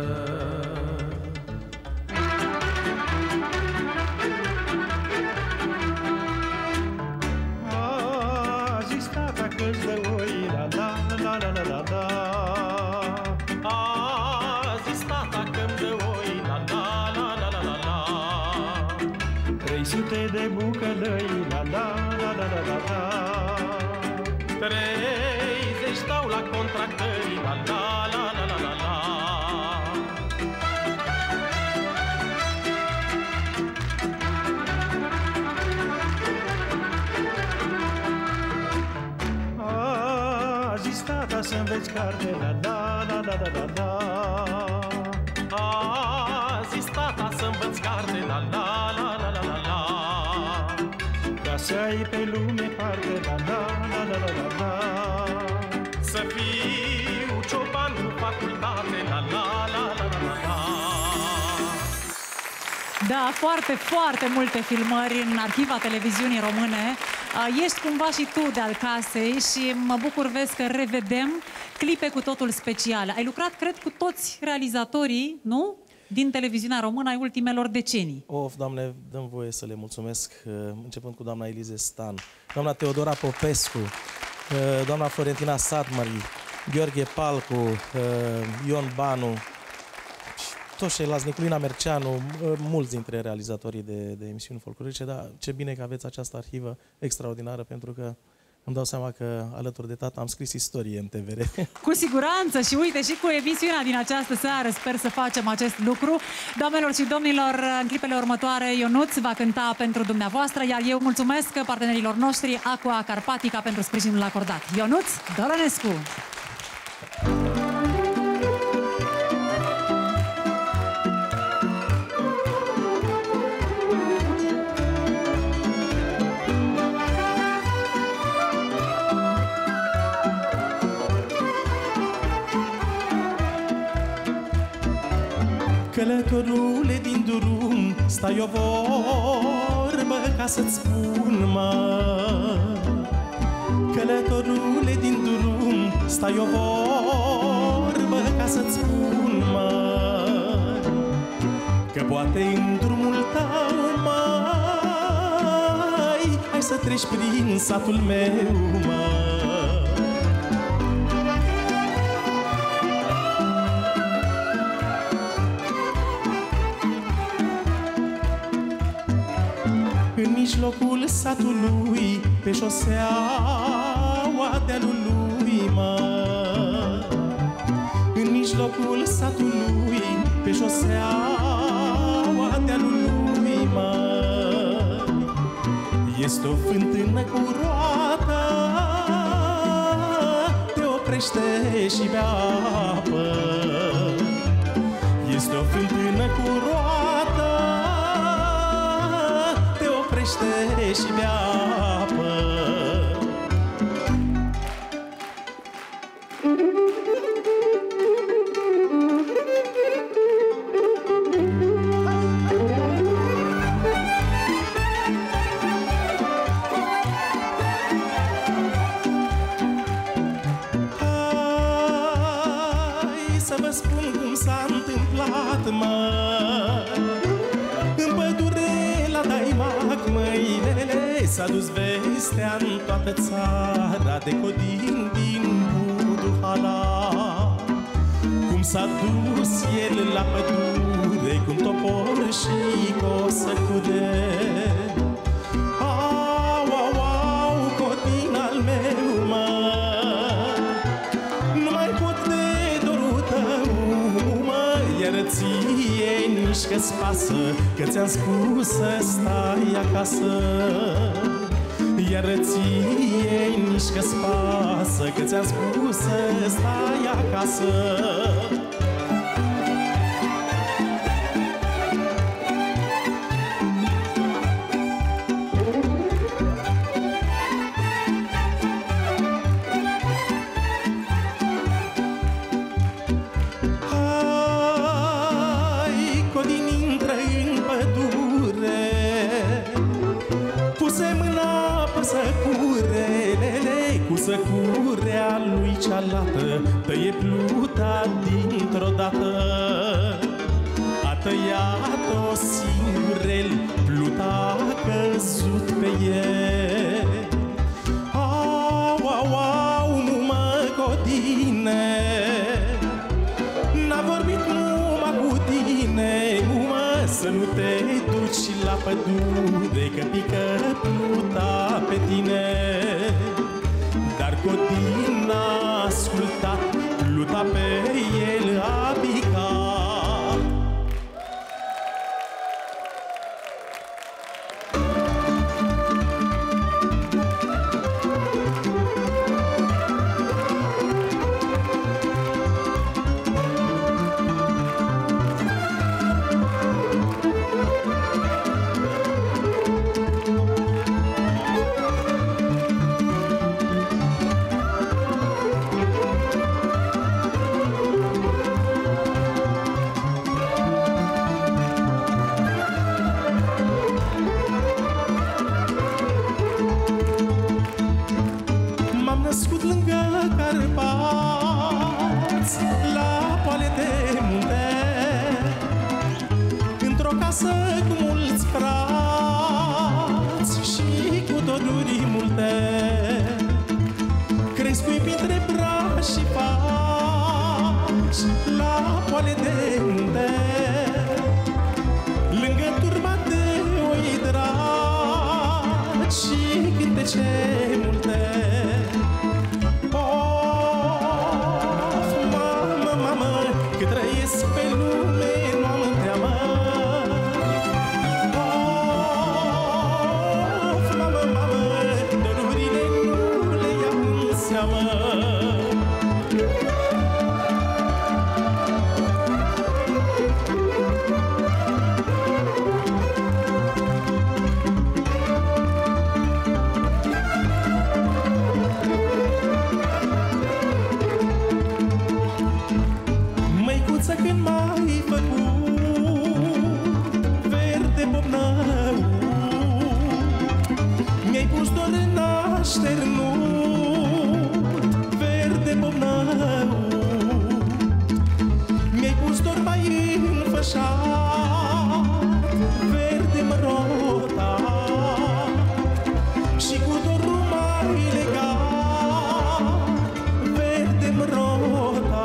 A zis tata că-ți dă oi, la la la la la la la. A zis tata că-mi dă oi, la la la la la la la. Trei sute de bucălăi, la la la la la la la. Treizeci stau la contractări, la la la la la la la. A zis tata să înveți carte, la la la la la la la. A zis tata să înveți carte, la la la la la la la. Ca să ai pe lume parte, la la la la la la la. Să fiu cioban cu facultate, la la la la la la la. Da, foarte, foarte multe filmări în arhiva televiziunii române. Ești cumva și tu de-al casei și mă bucur, vezi că revedem clipe cu totul speciale. Ai lucrat, cred, cu toți realizatorii, nu? Din televiziunea română ai ultimelor decenii. Of, Doamne, dăm voie să le mulțumesc, începând cu doamna Elize Stan, doamna Teodora Popescu, doamna Florentina Sadmari, Gheorghe Palcu, Ion Banu, toți ceilalți, Niculina Merceanu, mulți dintre realizatorii de, de emisiuni folclorice, dar ce bine că aveți această arhivă extraordinară, pentru că îmi dau seama că alături de tata am scris istorie în T V R. Cu siguranță și uite și cu emisiunea din această seară sper să facem acest lucru. Doamnelor și domnilor, în clipele următoare Ionuț va cânta pentru dumneavoastră, iar eu mulțumesc partenerilor noștri Aqua Carpatica pentru sprijinul acordat. Ionuț Dolănescu. Călătorule din drum, stai o vorbă ca să-ți spun, mă. Călătorule din drum, stai o vorbă ca să-ți spun, mă. Că poate în drumul tău, mai hai să treci prin satul meu, mă. În mijlocul satului, pe șoseaua dealului, mă. În mijlocul satului, pe șoseaua dealului, mă. Este o fântână cu roată, te oprește și bea apă. Este o fântână cu roată, și bea apă. Hai să vă spun cum s-a întâmplat, mă. În pădure la Daimac, măinele, s-a dus vestea în toată țara de Codin din Buduhala. Cum Cum s-a dus el la pădure, cum topor și cosăcure. Au, au, au, codin al meu, mă, nu mai pot de dorul tău, mă, iar ție nici că-ți pasă, că ți-am spus să stai acasă. Iar ție nici că-ți pasă, că ți-am spus să stai acasă. Hai, Codin, intră în pădure, puse mâna pe săcurelele, cu săcurea lui cealaltă tăie pluta dintr-o dată. A tăiat-o singurel, pluta a căzut pe el. Au, au, au, mumă, Codine, n-a vorbit muma cu tine, mumă, să nu te duci la pădure, că pică pluta pe tine. Dar Codin n-a ascultat, pluta pe el a picat. M-am născut lângă Carpați, la poale de munte, într-o casă cu mulți frați și cu doruri multe. Crescui printre brași și faci, la poale de munte, lângă turba de oi dragi și cântece multe. Pe lume nu am teamă. Of, mamă, mamă, dorurile nu le iau în seamă. Măicuță, când m-ai făcut verde bobnău, mi-ai pus dor în așternut, verde bobnău, mi-ai pus dor mai înfășat, verde mărota, și cu dorul mai legat, verde mărota.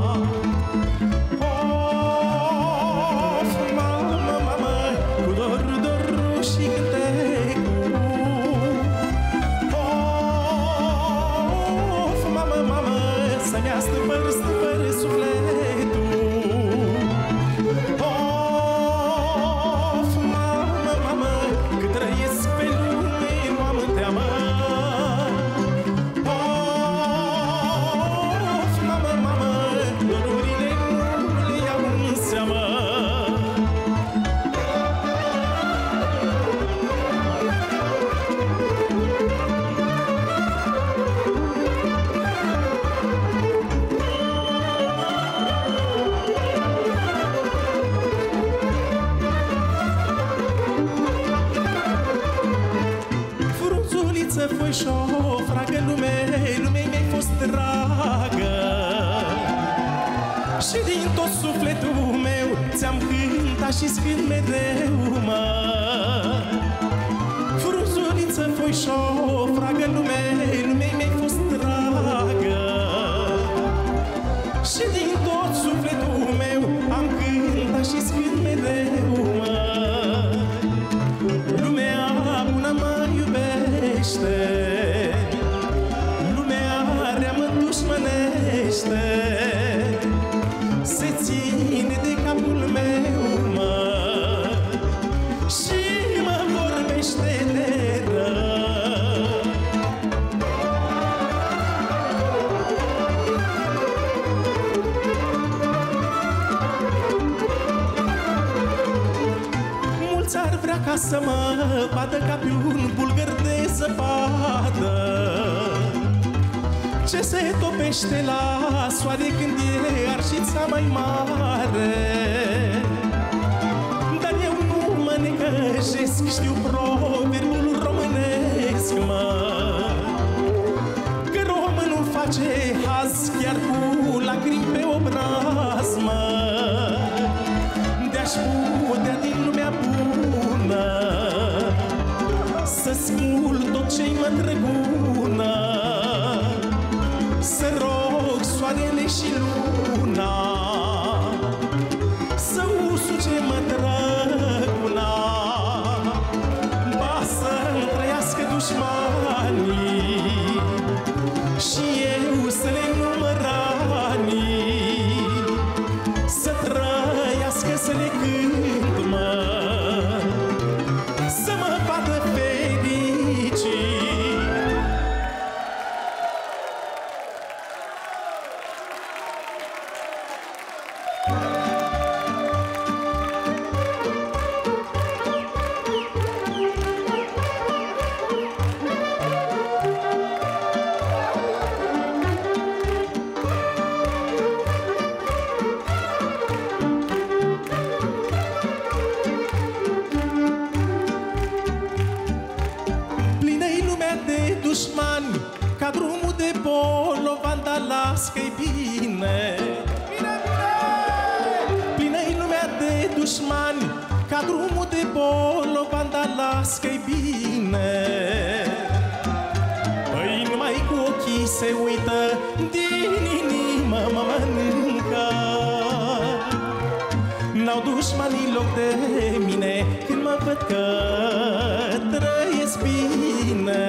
Să-mi astăpăr, stăpăr sufletul. Of, mamă, mamă, cât trăiesc pe lume, nu am teamă. Of, mamă, mamă, dorurile nu le iau în seamă. Foișo, fragă lume, lumei mi-ai fost dragă, și din tot sufletul meu ți-am cântat și-ți cânt mereu, mă. Frunzuliță, foișo, fragă lume, lumei mi-ai fost dragă, și din tot sufletul vadă ca pe un bulgăr de zăpadă ce se topește la soare când e arșița mai mare. Dar eu nu mă necăjesc, știu proverbul românesc, mă, că românul face haz chiar cu lacrimi pe obraz, mă. De-aș putea din lumea bună să scul tot ce-i mă trăgună, să rog soarele și luna să usuce mă drăguna, ba să-mi trăiască dușmanii și eu să le număr anii, să trăiască, să le cânt, mă, să mă vadă fericit. Plină-i lumea de dușmani, ca drumul de bolovan, dar las că-i bine. Plină-i lumea de dușmani, ca drumul de bolovan, dar las că-i bine. Păi numai cu ochii se uită, din inimă mă mănâncă. N-au dușmanii loc de mine când mă văd că trăiesc bine.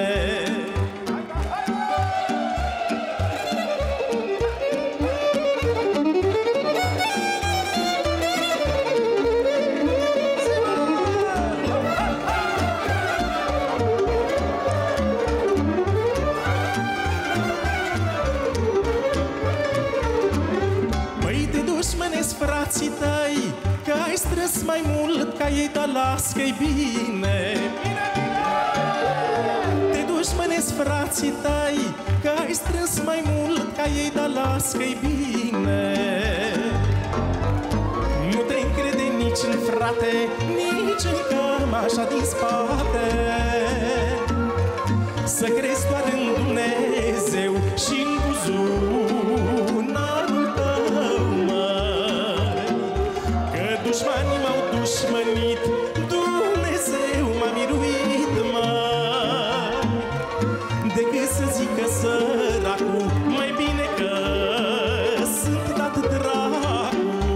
Păi te dușmănesc frații tăi, că ai strâns mai mult ca ei, dar las că-i bine. Te dușmănesc frații tăi, că ai strâns mai mult ca ei, dar las că-i bine. Nu te încrede nici în frate, nici în cămașa din spate. Să crezi doar în Dumnezeu și în buzunarul tău, măi, că dușmanii m-au dușmănit, Dumnezeu m-a miruit, măi. Decât să zică săracul, mai bine că sunt dat dracu.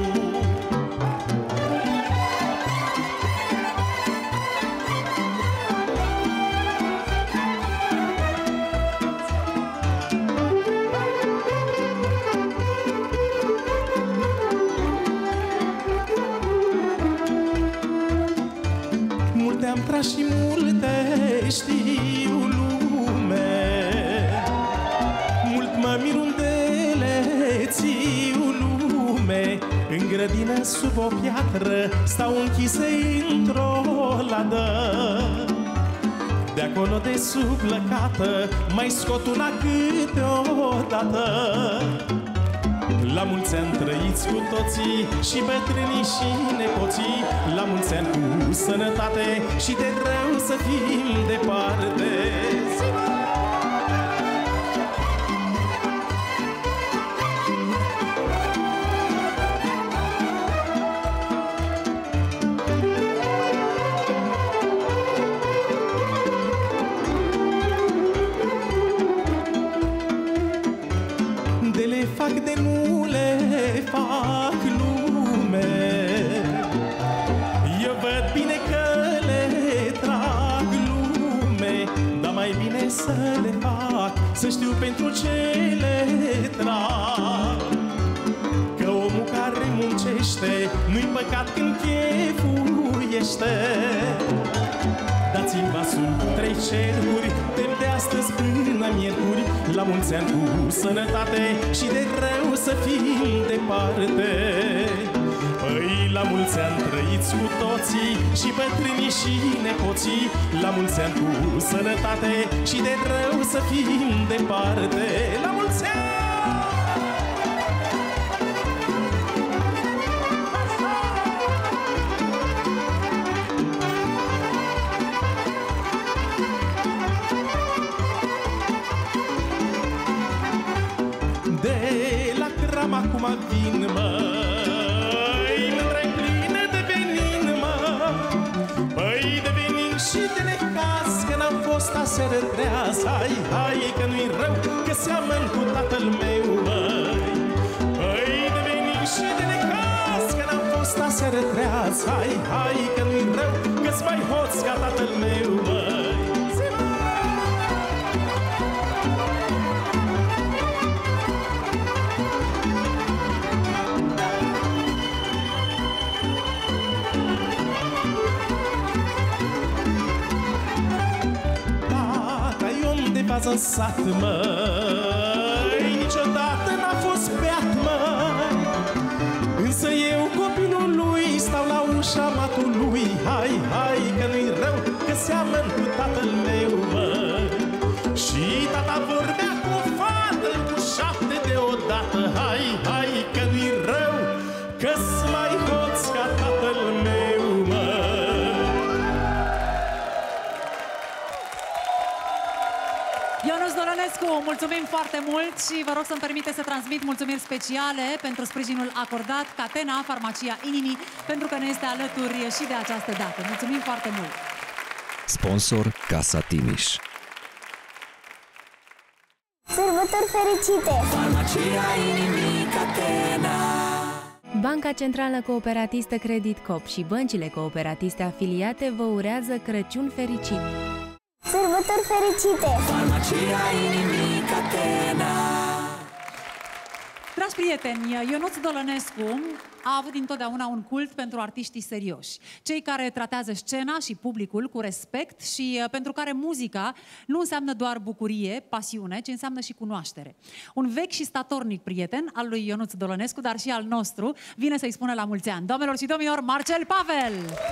Multe am tras și multe știu lume, mult mă mir unde le țiu lume. În grădină sub o piatră stau închise într-o ladă, de acolo de sub lăcată mai scot una câteodată. La mulți ani trăiți cu toții, și bătrânii și nepoții, la mulți ani cu sănătate și de rău să fim departe. De le fac, de nu le fac lume, eu văd bine că le trag lume, dar mai bine să le fac, să știu pentru ce le trag. Că omul care muncește nu-i păcat când chefuiește. Dați-mi vasul cu trei cercuri, tem de astăzi până miercuri, la mulți ani cu sănătate și de rău să fim departe. Păi, la mulți ani trăiți cu toții, și bătrânii și nepoții, la mulți ani cu sănătate și de rău să fim departe. La mulți ani! De la Gram acum vin, măi, mândra-i plină de venin, mă. Păi de venin și de necaz, că n-am fost aseară treaz. Hai, hai, că nu-i rău, că seamăn cu tatăl meu, măi. Păi de venin și de necaz, că n-am fost aseară treaz. Hai, hai, că nu-i rău, că-s mai hoț ca tatăl meu, măi. În sat, măi, niciodată n-a fost beat, măi. Însă eu, copilul lui, stau la ușa matului. Hai, hai, că nu-i rău, că seamăn cu tatăl meu, măi. Și tata vorbea cu o fată, cu șapte deodată. Hai, hai, că nu-i rău, că-s mai hoț ca tatăl meu, măi. Ionuț Dolănescu, mulțumim foarte mult și vă rog să-mi permite să transmit mulțumiri speciale pentru sprijinul acordat Catena, Farmacia Inimii, pentru că ne este alături și de această dată. Mulțumim foarte mult! Sponsor Casa Timiș. Sărbători fericite! Farmacia Inimii Catena. Banca Centrală Cooperatistă Credit Coop și băncile cooperativiste afiliate vă urează Crăciun fericit! Sărbători fericite! Farmacia Inimii Catena. Dragi prieteni, Ionuț Dolănescu a avut dintotdeauna un cult pentru artiștii serioși. Cei care tratează scena și publicul cu respect și pentru care muzica nu înseamnă doar bucurie, pasiune, ci înseamnă și cunoaștere. Un vechi și statornic prieten al lui Ionuț Dolănescu, dar și al nostru, vine să-i spună la mulți ani. Doamnelor și domnilor, Marcel Pavel!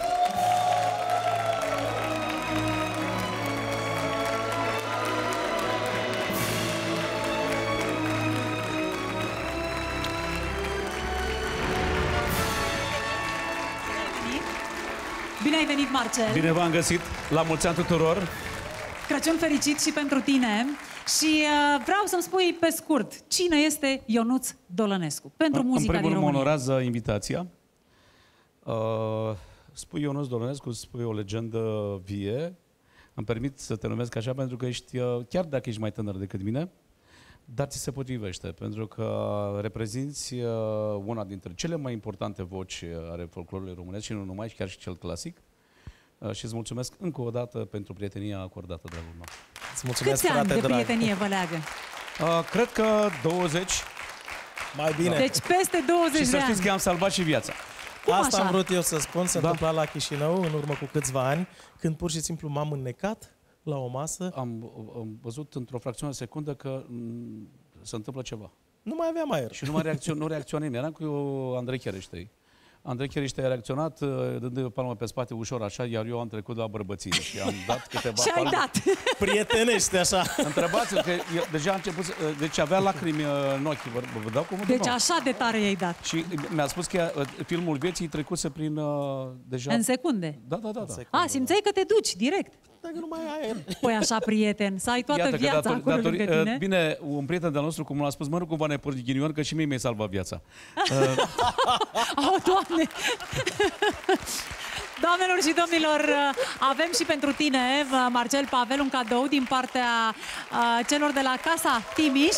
Bine ai venit, Marcel! Bine v-am găsit! La mulți ani tuturor! Crăciun fericit și pentru tine! Și uh, vreau să-mi spui pe scurt, cine este Ionuț Dolănescu pentru muzica din România? În primul rând mă onorează invitația. Uh, spui Ionuț Dolănescu, spui o legendă vie. Îmi permit să te numesc așa pentru că ești, uh, chiar dacă ești mai tânăr decât mine, dar ți se potrivește, pentru că reprezinți uh, una dintre cele mai importante voci ale folclorului românesc și nu numai, chiar și cel clasic. Uh, și îți mulțumesc încă o dată pentru prietenia acordată, dragul meu. Îți mulțumesc, Câți ani frate de drag. prietenie vă leagă? Uh, cred că douăzeci. Mai bine. Deci peste douăzeci și să de ani. știți că am salvat și viața. Cum Asta așa? am vrut eu să spun, se Da. întâmpla la Chișinău în urmă cu câțiva ani, când pur și simplu m-am înnecat la o masă. Am, am văzut într-o fracțiune de secundă că m, se întâmplă ceva. Nu mai aveam aer. Și nu mai reacțion, nu reacționam. Eram cu Andrei Chereștei. Andrei Cherește a reacționat, dându-i o palmă pe spate ușor așa, iar eu am trecut la bărbățire și am dat câteva Și ai palme. dat! Prietenește așa. Întrebați-l că eu, deja a început, să- deci avea lacrimi în ochi, vă, vă dau cuvântul Deci meu. așa de tare i-ai dat. Și mi-a spus că uh, filmul vieții trecuse prin uh, deja... În secunde. Da, da, da. da. A, simțeai că te duci direct. Dacă nu mai ai aer. Păi așa, prieten, să ai toată Iată că viața dator- acolo datori- lângă tine. uh, Bine, un prieten de-al nostru, cum l-a spus, mă, nu cumva ne porți ghinion, că și mie mi-ai salvat viața. Uh, Oh, Doamne! Doamnelor și domnilor, avem și pentru tine, Marcel Pavel, un cadou din partea uh, celor de la Casa Timiș.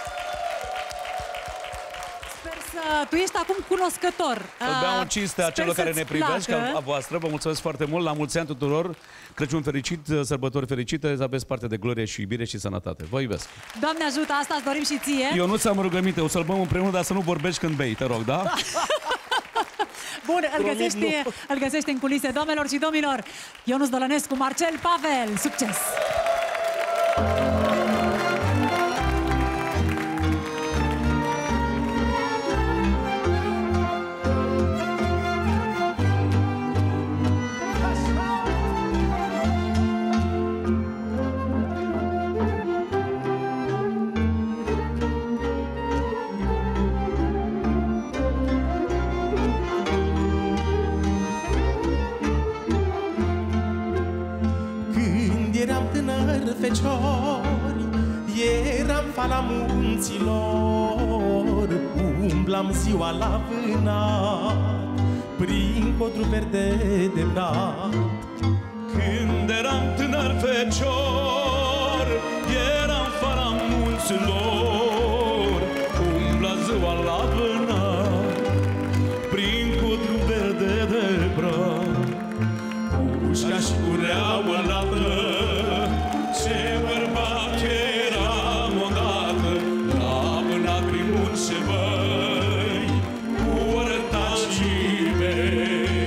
Sper să... Tu ești acum cunoscător. Îl beau în cinste a Sper celor care să-ți ne privesc, placă. ca a voastră. Vă mulțumesc foarte mult. La mulți ani tuturor. Crăciun fericit, sărbători fericite, să aveți parte de glorie și iubire și sănătate. Vă iubesc. Doamne ajută, asta îți dorim și ție. Eu nu ți-am rugăminte, o să-l băm împreună, dar să nu vorbești când bei, te rog, da? Bun, îl Promit, găsești, nu. îl găsești în culise. Doamnelor și domnilor, Ionuț Dolănescu, Marcel Pavel, succes! eram tânăr feciori, eram fala munților, umblam ziua la vânat, prin codru verde de brat. Când eram tânăr fecior, eram fala munților, umbla ziua la vânat, prin codru verde de brat. Pușca și cureaua lată, ce bărbat eram odată, la vânat prin munți băi, cu ortacii mei.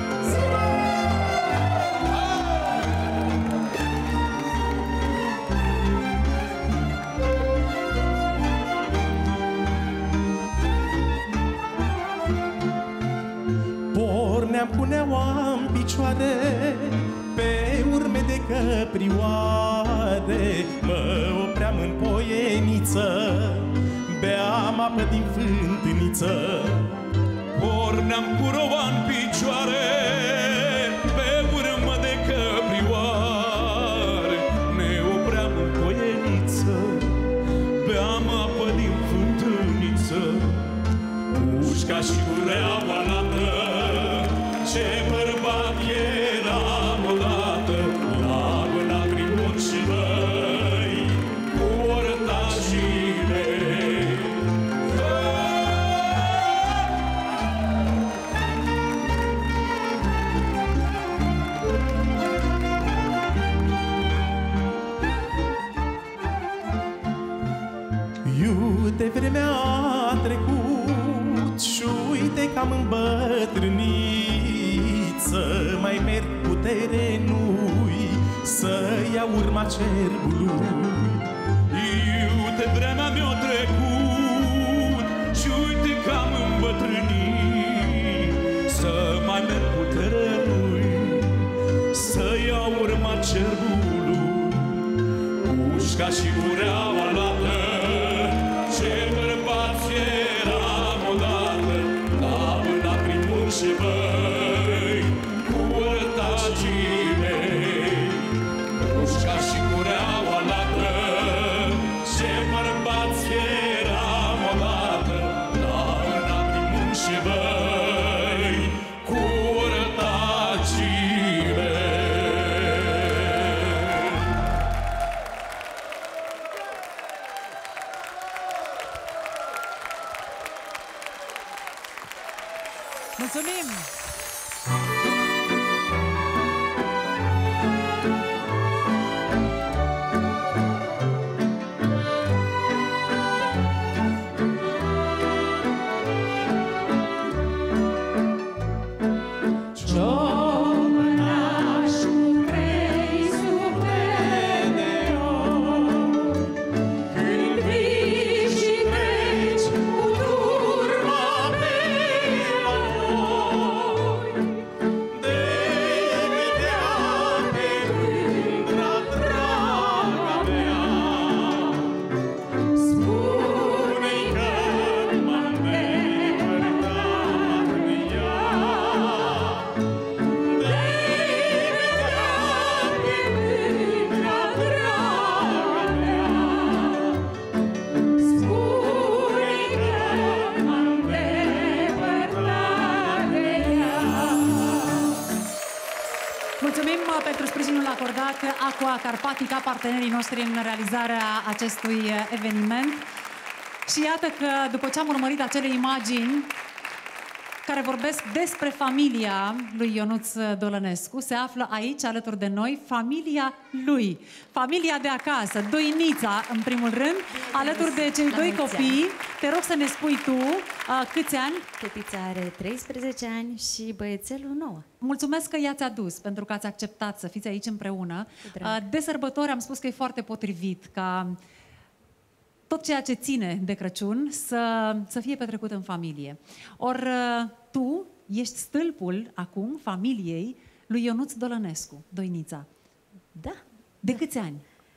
Porneam cu neaua în picioare, pe urme de căprioare, mă opream în poieniță, beam apă din fântâniță. Porneam cu roa în picioare, pe urmă de căprioare, ne opream în poieniță, beam apă din fântâniță. Pușca și cureaua lată, ce bărbat eram odată, la vânat prin munți băi, cu ortacii mei. Iute, vremea a trecut și uite că am îmbătrânit, să mai merg putere nu-i, să iau urma cerbului. Iute, vremea mi-a trecut și uite că am îmbătrânit, să mai merg putere nu-i, să iau urma cerbului. Pușca și cureaua lată, ce bărbați eram odată, la vânat prin munți băi, cu ortacii mei. Pușca și cureaua lată, ce bărbați eram odată, la vânat prin munți băi, cu ortacii mei. Mulțumim! Aqua Carpatica, partenerii noștri în realizarea acestui eveniment. Și iată că după ce am urmărit acele imagini care vorbesc despre familia lui Ionuț Dolănescu, se află aici alături de noi familia lui, familia de acasă, Doinița în primul rând, alături de cei doi copii. Te rog să ne spui tu uh, câți ani? Fetița are treisprezece ani și băiețelul nouă. Mulțumesc că i-ați adus, pentru că ați acceptat să fiți aici împreună. Uh, de sărbători am spus că e foarte potrivit ca tot ceea ce ține de Crăciun să, să fie petrecut în familie. Or, tu ești stâlpul acum familiei lui Ionuț Dolănescu, Doinița. Da. De câți ani?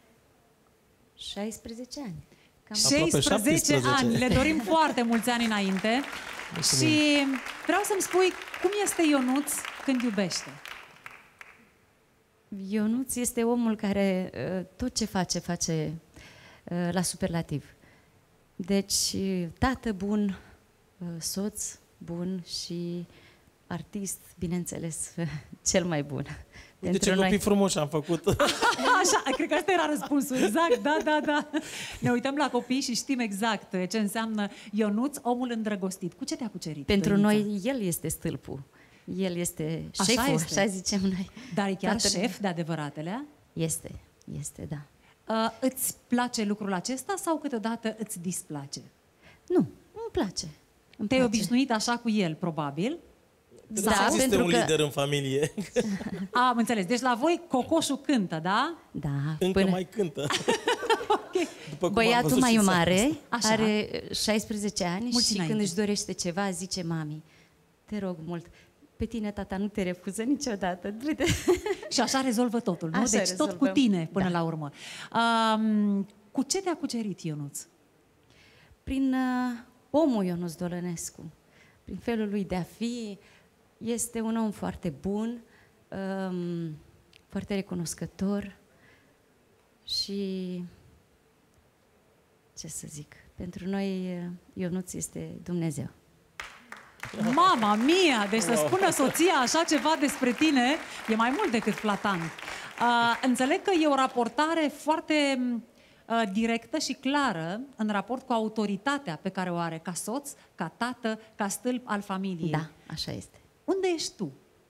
șaisprezece ani. Cam șaisprezece ani. Le dorim foarte mulți ani înainte. Mulțumim. Și vreau să-mi spui cum este Ionuț când iubește. Ionuț este omul care uh, tot ce face, face uh, la superlativ. Deci, tată bun, uh, soț bun și artist, bineînțeles, cel mai bun. De ce copii frumoși am făcut? Așa, cred că asta era răspunsul, exact, da, da, da. Ne uităm la copii și știm exact ce înseamnă Ionuț, omul îndrăgostit. Cu ce te-a cucerit? Pentru Dănița? noi, el este stâlpul. El este Așa șeful, este. așa zicem noi. Dar e chiar Tatăl- șef de adevăratele? Este, este, da. Uh, îți place lucrul acesta sau câteodată îți displace? Nu, îmi place. Îmi Te-ai place. obișnuit așa cu el, probabil? Da, să existe pentru un că- lider în familie. Am înțeles. Deci la voi cocoșul cântă, da? Da. Încă Până- mai cântă. După cum am Băiatul văzut mai și în mare seara asta. are șaisprezece ani Mulți și înainte. când își dorește ceva, zice mami, te rog mult, pe tine tata nu te refuză niciodată. Uite. Și așa rezolvă totul, nu? Așa Deci tot cu rezolvăm. tine până Da. la urmă. Um, cu ce te-a cucerit Ionuț? Prin uh, omul Ionuț Dolănescu, prin felul lui de a fi, este un om foarte bun, um, foarte recunoscător și, ce să zic, pentru noi uh, Ionuț este Dumnezeu. Mama mia! Deci să spună soția așa ceva despre tine e mai mult decât flatant. Uh, înțeleg că e o raportare foarte uh, directă și clară în raport cu autoritatea pe care o are ca soț, ca tată, ca stâlp al familiei. Da, așa este. Unde ești tu?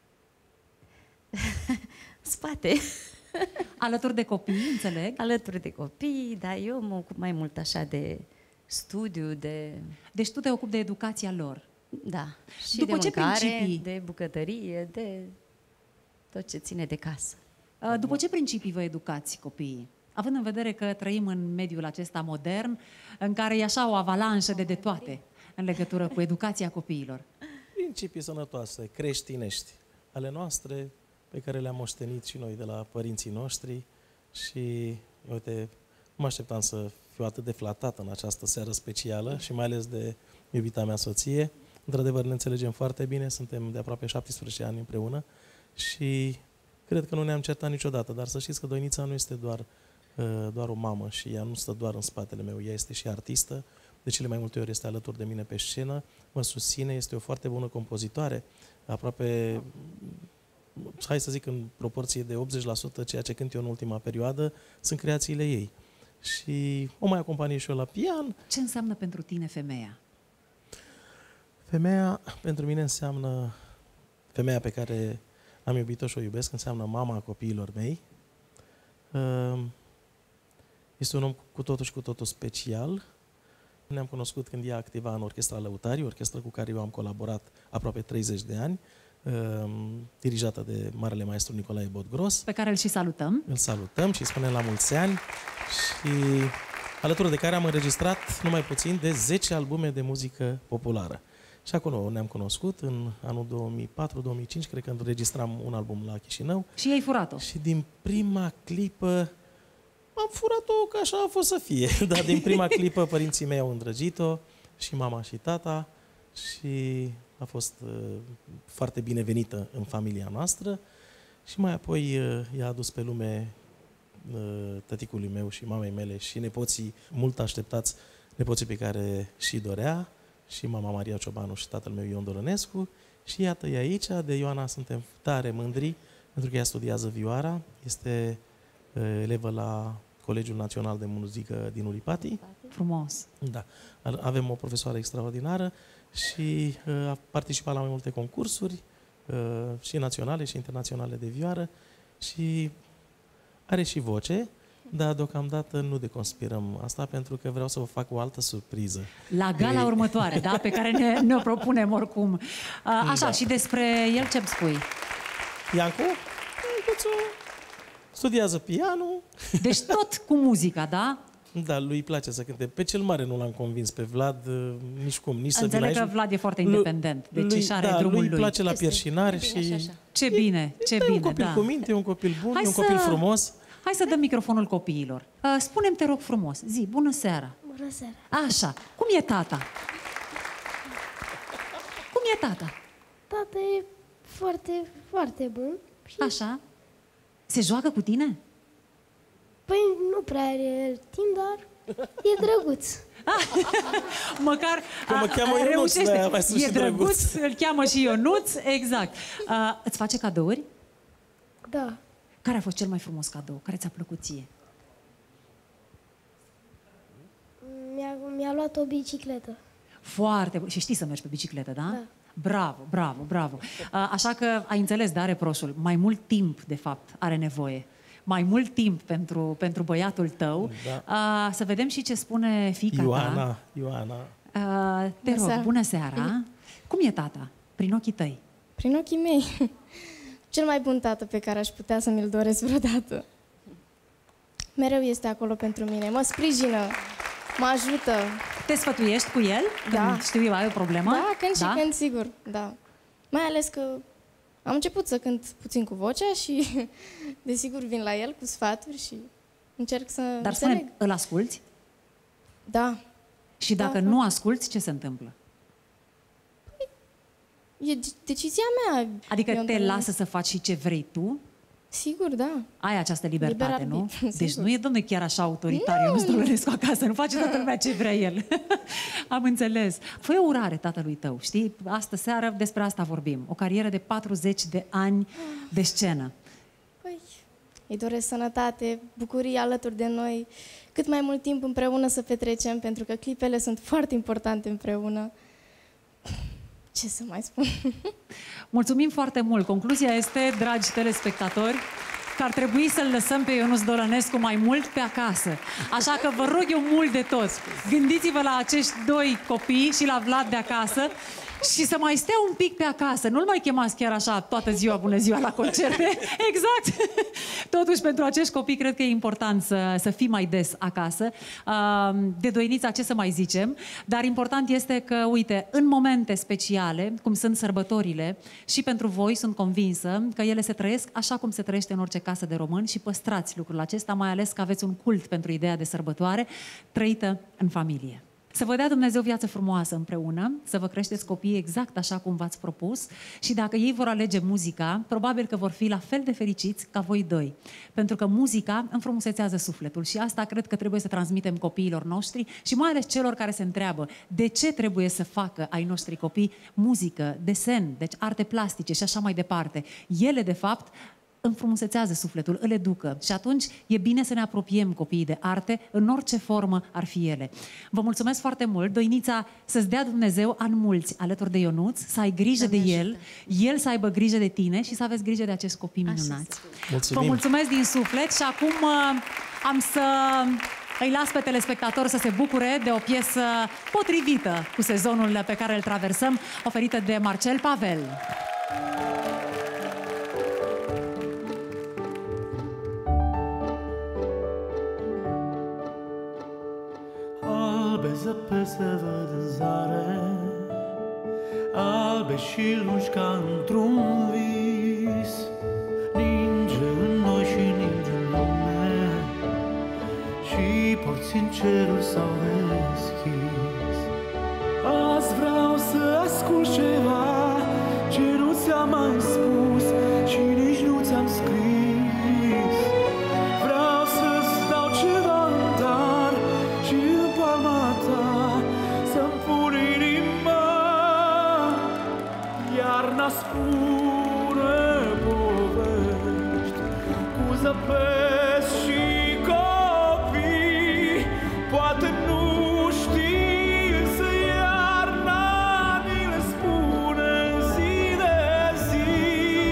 Spate. Alături de copii, înțeleg? Alături de copii, dar eu mă ocup mai mult așa de studiu, de... Deci tu te ocupi de educația lor. Da. Și După de ce mâncare, principii? de bucătărie, de tot ce ține de casă. Uh, După ce principii vă educați copiii? Având în vedere că trăim în mediul acesta modern, în care e așa o avalanșă de de toate în legătură cu educația copiilor. Principii sănătoase, creștinești, ale noastre, pe care le-am moștenit și noi de la părinții noștri și, uite, nu mă așteptam să fiu atât de flatat în această seară specială și mai ales de iubita mea soție. Într-adevăr, ne înțelegem foarte bine, suntem de aproape șaptesprezece ani împreună și cred că nu ne-am certat niciodată, dar să știți că Doinița nu este doar, doar o mamă și ea nu stă doar în spatele meu, ea este și artistă, de cele mai multe ori este alături de mine pe scenă, mă susține, este o foarte bună compozitoare, aproape, hai să zic, în proporție de optzeci la sută ceea ce cânt eu în ultima perioadă sunt creațiile ei. Și o mai acompanie și eu la pian. Ce înseamnă pentru tine femeia? Femeia, pentru mine, înseamnă femeia pe care am iubit-o și o iubesc, înseamnă mama copiilor mei. Este un om cu totul și cu totul special. Ne-am cunoscut când ea activa în Orchestra Lăutarii, orchestră cu care eu am colaborat aproape treizeci de ani, dirijată de marele maestru Nicolae Botgros. Pe care îl și salutăm. Îl salutăm și îi spunem la mulți ani și alături de care am înregistrat numai puțin de zece albume de muzică populară. Și acolo ne-am cunoscut în anul două mii patru două mii cinci, cred că înregistram un album la Chișinău. Și ai furat-o. Și din prima clipă am furat-o că așa a fost să fie. Dar din prima clipă părinții mei au îndrăgit-o, și mama și tata, și a fost uh, foarte binevenită în familia noastră. Și mai apoi uh, i-a adus pe lume uh, tăticului meu și mamei mele și nepoții mult așteptați, nepoții pe care și dorea, și mama Maria Ciobanu și tatăl meu Ion Dolănescu. Și iată-i aici, de Ioana suntem tare mândri, pentru că ea studiază vioara, este uh, elevă la Colegiul Național de Muzică din Ulipati. Frumos! Da. Avem o profesoară extraordinară și uh, a participat la mai multe concursuri, uh, și naționale și internaționale de vioară, și are și voce, dar deocamdată nu deconspirăm asta, pentru că vreau să vă fac o altă surpriză. La gala Ei... următoare, da? Pe care ne, ne-o propunem oricum. Uh, așa, Da. și despre el ce-mi spui? Iancu? Iancuțu studiază pianul. Deci tot cu muzica, da? Da, lui îi place să cânte. Pe cel mare nu l-am convins, pe Vlad uh, nici cum, nici să vină Înțeleg aici. că Vlad e foarte independent, deci lui, își are da, drumul lui lui. îi place la pierșinare Bine, și... așa, așa. Ce bine, ce e bine, un copil da. cu minte, e un copil bun, Hai e un să- copil frumos. Hai să dăm microfonul copiilor. Uh, spune-mi, te rog frumos, zi, bună seara. Bună seara! Așa, cum e tata? Cum e tata? Tata e foarte, foarte bun. Și Așa. Se joacă cu tine? Păi nu prea are timp, dar e drăguț. Măcar Că mă cheamă Ionuț, de-aia mai sunt e și drăguț, drăguț. îl cheamă și Ionuț, exact. Uh, îți face cadouri? Da. Care a fost cel mai frumos cadou? Care ți-a plăcut ție? Mi-a, mi-a luat o bicicletă. Foarte bun. Și știi să mergi pe bicicletă, da? Da. Bravo, bravo, bravo. Uh, așa că ai înțeles, da, reproșul. Mai mult timp, de fapt, are nevoie. Mai mult timp pentru, pentru băiatul tău. Da. Uh, să vedem și ce spune fiica Ioana, ta. Ioana. Uh, te Bună rog, seara. bună seara. Cum e tata? Prin ochii tăi. Prin ochii mei, cel mai bun tată pe care aș putea să mi-l doresc vreodată. Mereu este acolo pentru mine, mă sprijină, mă ajută. Te sfătuiești cu el? Da. Când știu eu, ai o problemă? Da, când Da? și când, sigur, da. Mai ales că am început să cânt puțin cu vocea și, desigur, vin la el cu sfaturi și încerc să Dar înțeleg. spune, îl asculți? Da. Și dacă Da, nu asculți, ce se întâmplă? E decizia mea. Adică Eu te întâlnesc. lasă să faci și ce vrei tu? Sigur, da. Ai această libertate, Liber nu? arbitru, Deci sigur. nu e, domne, chiar așa autoritar. Eu nu stălănesc acasă, nu face toată lumea ce vrea el. Am înțeles. Fă o urare tatălui tău, știi? Astă seară despre asta vorbim. O carieră de patruzeci de ani de scenă. Păi, îi doresc sănătate, bucurie alături de noi, cât mai mult timp împreună să petrecem, pentru că clipele sunt foarte importante împreună. Ce să mai spun? Mulțumim foarte mult. Concluzia este, dragi telespectatori, că ar trebui să-l lăsăm pe Ionuț Dolănescu mai mult pe acasă. Așa că vă rog eu mult de tot, gândiți-vă la acești doi copii și la Vlad de acasă și să mai stea un pic pe acasă. Nu-l mai chemați chiar așa toată ziua, bună ziua, la concerte. Exact. Totuși, pentru acești copii, cred că e important să, să fii mai des acasă. De Doinița, ce să mai zicem? Dar important este că, uite, în momente speciale, cum sunt sărbătorile, și pentru voi sunt convinsă că ele se trăiesc așa cum se trăiește în orice casă de român și păstrați lucrul acesta, mai ales că aveți un cult pentru ideea de sărbătoare trăită în familie. Să vă dea Dumnezeu viață frumoasă împreună, să vă creșteți copiii exact așa cum v-ați propus și dacă ei vor alege muzica, probabil că vor fi la fel de fericiți ca voi doi. Pentru că muzica înfrumusețează sufletul și asta cred că trebuie să transmitem copiilor noștri și mai ales celor care se întreabă de ce trebuie să facă ai noștri copii muzică, desen, deci arte plastice și așa mai departe. Ele, de fapt, înfrumusețează sufletul, îl educă și atunci e bine să ne apropiem copiii de arte în orice formă ar fi ele. Vă mulțumesc foarte mult, Doinița, să-ți dea Dumnezeu ani mulți alături de Ionuț, să ai grijă de el, el să aibă grijă de tine și să aveți grijă de acești copii minunați. Mulțumim. Vă mulțumesc din suflet și acum uh, am să îi las pe telespectator să se bucure de o piesă potrivită cu sezonul pe care îl traversăm, oferită de Marcel Pavel. Albe zăpezi se văd în zare, albe și lungi ca într-un vis. Ninge în noi și ninge în lume, și porți în cerul s-au deschis. Azi vreau să ascult ceva ce nu ți-am mai spus și nici nu ți-am scris. Vreau să-ți dau ceva în dar și în palma ta să-mi pun inima. Iarna spune povești cu zăpezi și copii. Poate nu știi, însă iarna ni le spune zi de zi.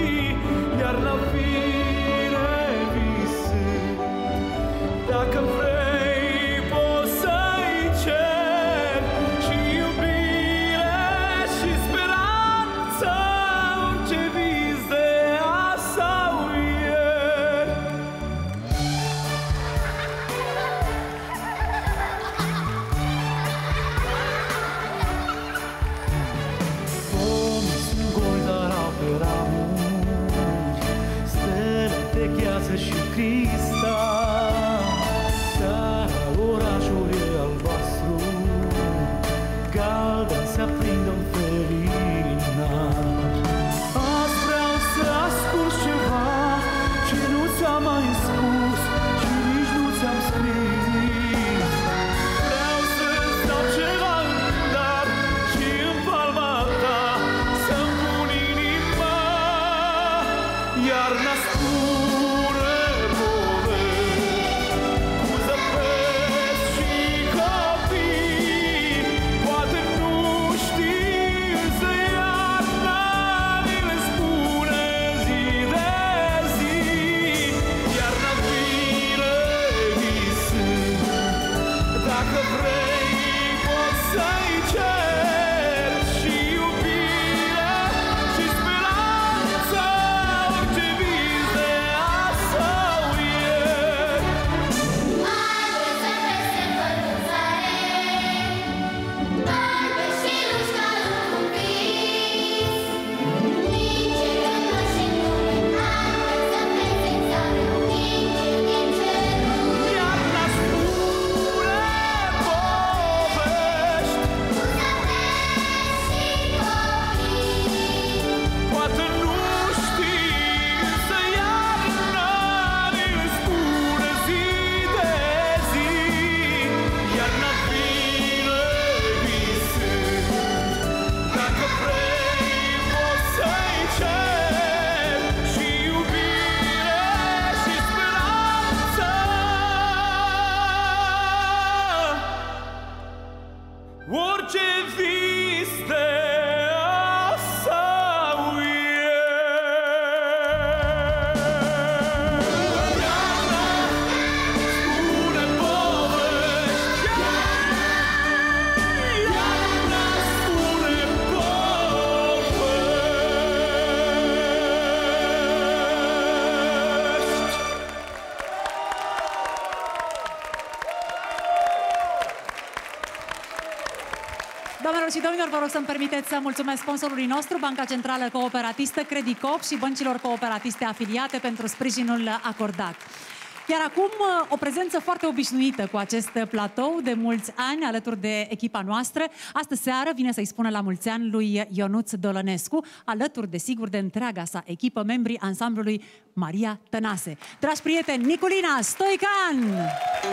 Doamnelor și domnilor, vă rog să-mi permiteți să mulțumesc sponsorului nostru, Banca Centrală Cooperatistă Credicop și băncilor cooperativiste afiliate pentru sprijinul acordat. Iar acum o prezență foarte obișnuită cu acest platou de mulți ani alături de echipa noastră. Astă seară vine să-i spună la mulți ani lui Ionuț Dolănescu, alături, desigur, de întreaga sa echipă, membrii ansamblului Maria Tănase. Dragi prieteni, Niculina Stoican!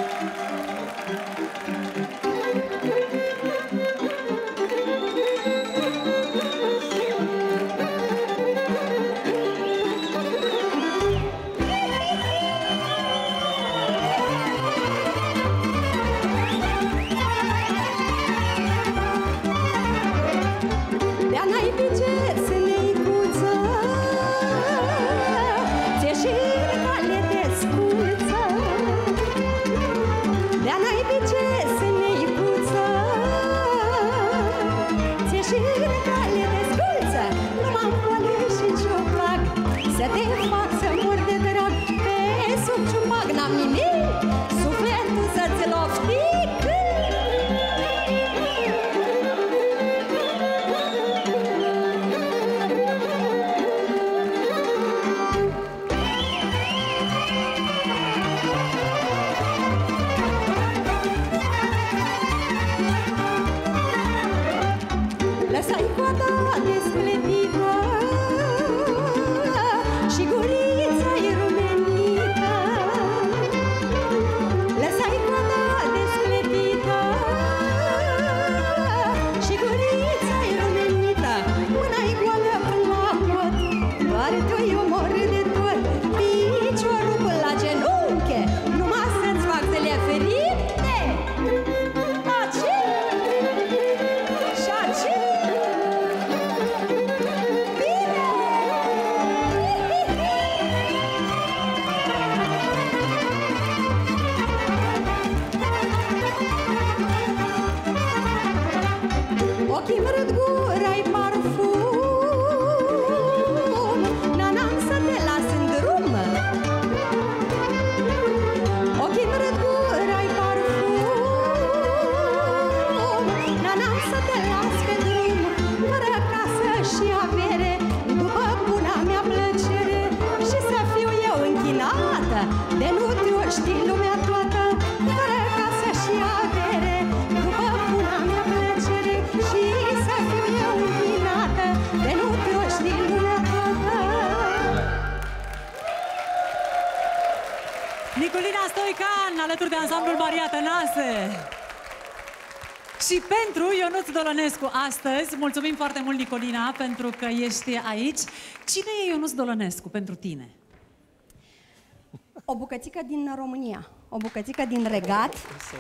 Să te fac să mor de drag pe sub ciumac, n-am nimic, sufletul să-ți-l oftic. Lăsai coada descletită și gurița-i rumenită. Lăsai coada descletită și gurița-i rumenită. Mâna-i goală până la pot, doar tu-i omorâ de tot. Piciorul până la genunche, numai să-ți fac zile ferite. Aci! Și aci! Ochii vrât gura-i parfum, n-am să te las în drum. Ochii vrât gura-i parfum, n-am să te las pe drum. Fără casă și avere, după buna mea plăcere, și să fiu eu închinată, de nu te-o știi lumea toată. Fără casă și avere, după buna mea plăcere, și să fiu eu închinată, de nu te-o știi lumea toată. Niculina Stoican, alături de ansamblul Maria Tănase. Și pentru Ionuț Dolănescu astăzi, mulțumim foarte mult, Niculina, pentru că ești aici. Cine e Ionuț Dolănescu pentru tine? O bucățică din România, o bucățică din Regat,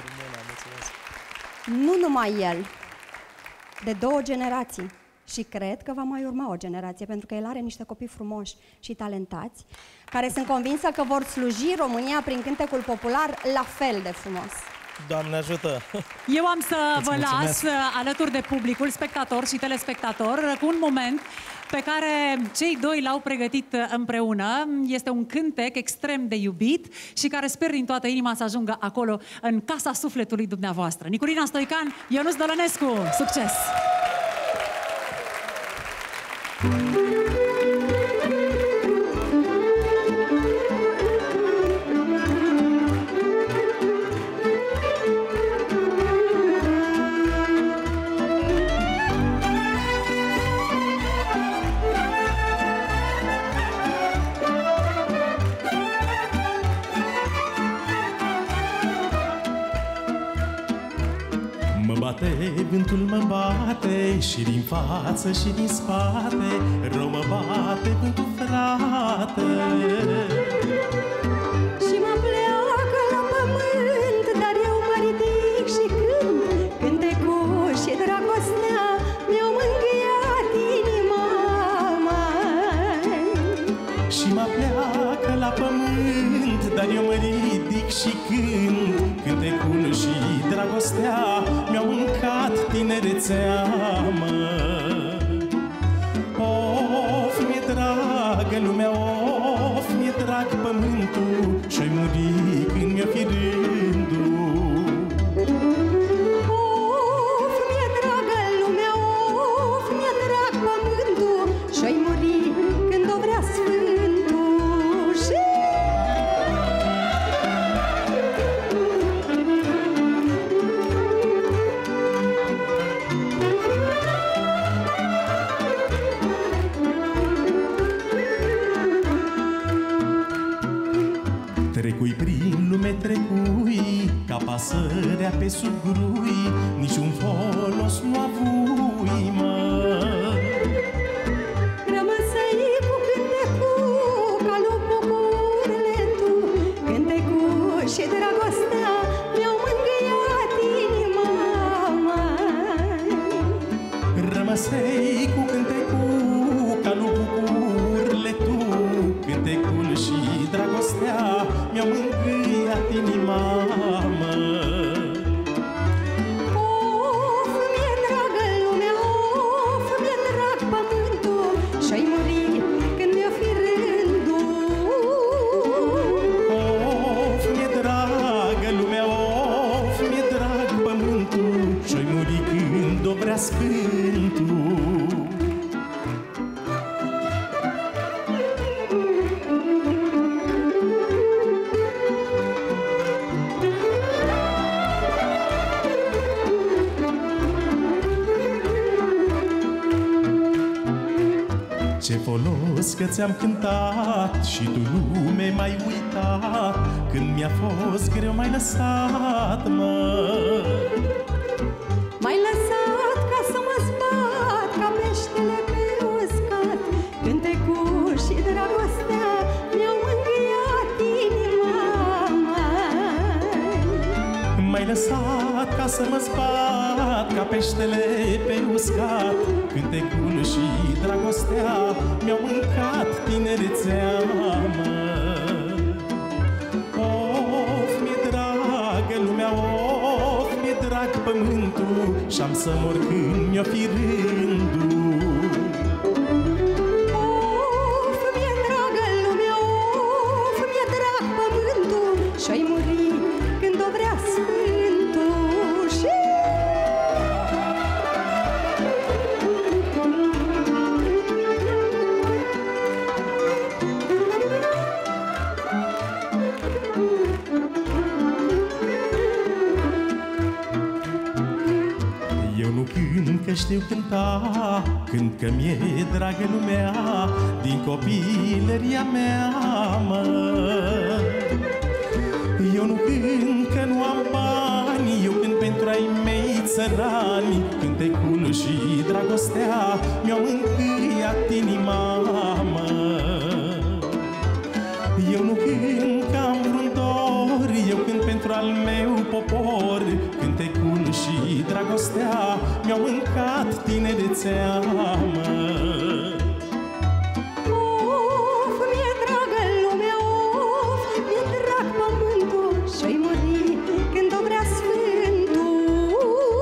nu numai el, de două generații. Și cred că va mai urma o generație, pentru că el are niște copii frumoși și talentați, care sunt convinsă că vor sluji România prin cântecul popular la fel de frumos. Doamne ajută! Eu am să Îți vă mulțumesc. las alături de publicul, spectator și telespectator, cu un moment pe care cei doi l-au pregătit împreună. Este un cântec extrem de iubit și care sper din toată inima să ajungă acolo, în casa sufletului dumneavoastră. Niculina Stoican, Ionuț Dolănescu, succes! Mă bate, vântul mă bate, și din față și din spate, rău mă bate vântul, frate. Și mă pleacă la pământ, dar eu mă ridic și cânt cântecul și dragostea mi-au mângâiat inima, măi. Și mă pleacă la pământ, dar eu mă ridic și cânt cântecul și dragostea mi-au mâncat tinerețea, mă. Of, mi-e dragă lumea, of, mi-e drag pământul, și-oi muri când mi-o fi rândul. Of, mi-e dragă lumea, lume trecui ca pasărea pe sub grui, niciun folos nu avui, mă. Rămăsei cu cântecul, ca lui bucurile tu, cântecul și dragostea mi-au mângâiat inima, măi. Rămăsei cu cântecul, ca lui bucurile tu, cântecul și dragostea mi-au mângâiat inima, mă. Of, mi-e dragă lumea, of, mi-e drag pământul, și-ai murit când mi-o fi rândul. Of, mi-e dragă lumea, of, mi-e drag pământul, și-ai murit când o vrea scântul. Ce folos că ți-am cântat și tu lume m-ai uitat, când mi-a fost greu m-ai lăsat, mă. M-ai lăsat ca să mă zbat ca peștele pe uscat, cântecul și dragostea mi-au mângâiat inima, măi. M-ai lăsat ca să mă zbat ca peștele pe uscat, cântecul și dragostea mi-au mâncat tinerețea, mă. Of, mi-e dragă lumea, of, mi-e drag pământul, și-am să mor când mi-o fi rândul. Of, mi-e dragă lumea, of, mi-e drag pământul, și-ai murit când o vrea Sfântul. Și... Eu nu cânt că știu cânta, cânt că mi-e dragă lumea din copilăria mea, mă. Eu nu cânt că nu am bani, eu cânt pentru ai mei țărani, cântecul și dragostea mi-au mângâiat inima, mă. Eu nu cânt că am vreun dor, eu cânt pentru al meu popor, cântecul și dragostea mi-au mâncat tinerețea, mă. Of, mi-e dragă lumea, of, mi-e drag pământul, și-ai murit când o vrea Sfântul.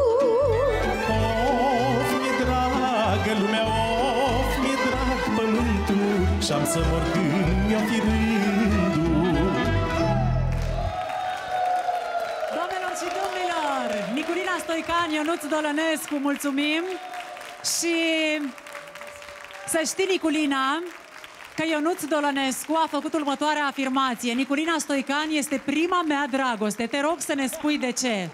Of, mi-e dragă lumea, of, mi-e drag pământul, și-am să mor când mi-o fi rândul. Doamnelor și domnilor, Niculina Stoican, Ionuț Dolănescu, mulțumim. Și să știi, Niculina, că Ionuț Dolănescu a făcut următoarea afirmație: Niculina Stoican este prima mea dragoste. Te rog să ne spui de ce.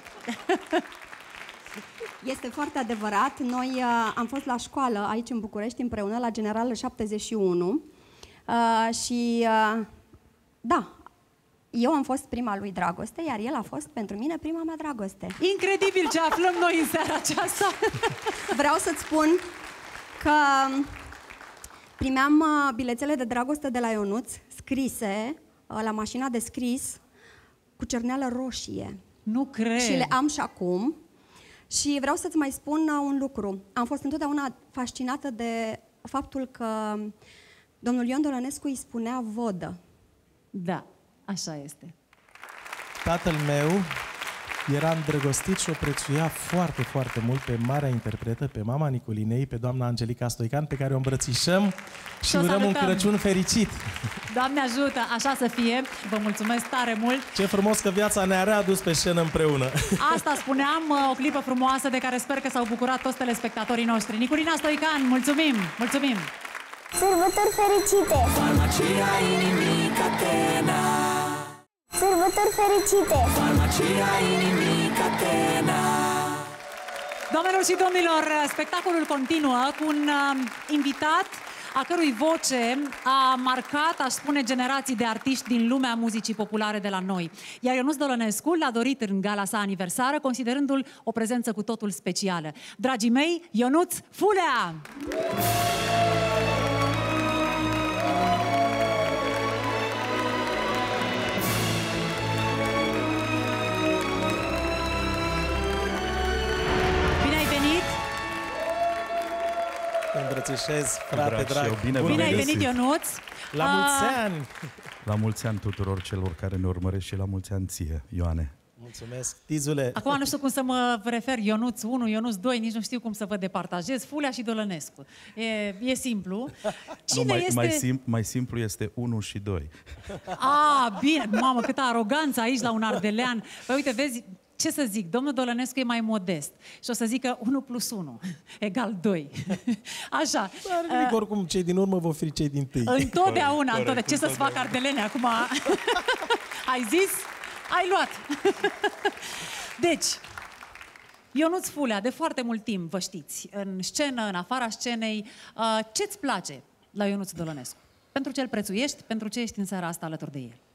Este foarte adevărat. Noi uh, am fost la școală aici în București împreună, la Generală șaptezeci și unu. Uh, și uh, da, eu am fost prima lui dragoste, iar el a fost pentru mine prima mea dragoste. Incredibil ce aflăm noi în seara aceasta! Vreau să-ți spun că primeam uh, bilețele de dragoste de la Ionuț, scrise uh, la mașina de scris, cu cerneală roșie. Nu cred! Și le am și acum. Și vreau să-ți mai spun uh, un lucru. Am fost întotdeauna fascinată de faptul că domnul Ion Dolănescu îi spunea vodă. Da, așa este. Tatăl meu era îndrăgostit și o prețuia foarte, foarte mult pe marea interpretă, pe mama Niculinei, pe doamna Angelica Stoican, pe care o îmbrățișăm și, și urăm un Crăciun fericit. Doamne ajută, așa să fie. Vă mulțumesc tare mult. Ce frumos că viața ne-a readus pe scenă împreună. Asta spuneam, o clipă frumoasă de care sper că s-au bucurat toți telespectatorii noștri. Niculina Stoican, mulțumim, mulțumim. Sărbători fericite! Farmacia inimii Catena. Sărbători fericite! Farmacia inimii Catena. Doamnelor și domnilor, spectacolul continuă cu un uh, invitat a cărui voce a marcat, aș spune, generații de artiști din lumea muzicii populare de la noi. Iar Ionuț Dolănescu l-a dorit în gala sa aniversară, considerându-l o prezență cu totul specială. Dragii mei, Ionuț Fulea! Te îmbrățișez, frate drag, drag. Bine, bine ai venit, Ionuț! La mulți ani! La mulți ani tuturor celor care ne urmăresc și la mulți ani ție, Ioane. Mulțumesc, Tizule! Acum nu știu cum să mă refer, Ionuț unu, Ionuț doi, nici nu știu cum să vă departajez, Fulea și Dolănescu. E, e simplu. Cine nu, mai, este... mai, sim, mai simplu este unu și doi. A, bine, mamă, câtă aroganță aici la un ardelean. Păi uite, vezi, ce să zic, domnul Dolănescu e mai modest și o să zică unu plus unu egal doi. Așa. Dar nimic, oricum, cei din urmă vor fi cei din tâi. Întotdeauna, întotdeauna. Ce să-ți fac ardelene acum? Ai zis? Ai luat. Deci, Ionuț Fulea, de foarte mult timp, vă știți, în scenă, în afara scenei, ce-ți place la Ionuț Dolănescu? Pentru ce îl prețuiești, pentru ce ești în seara asta alături de el?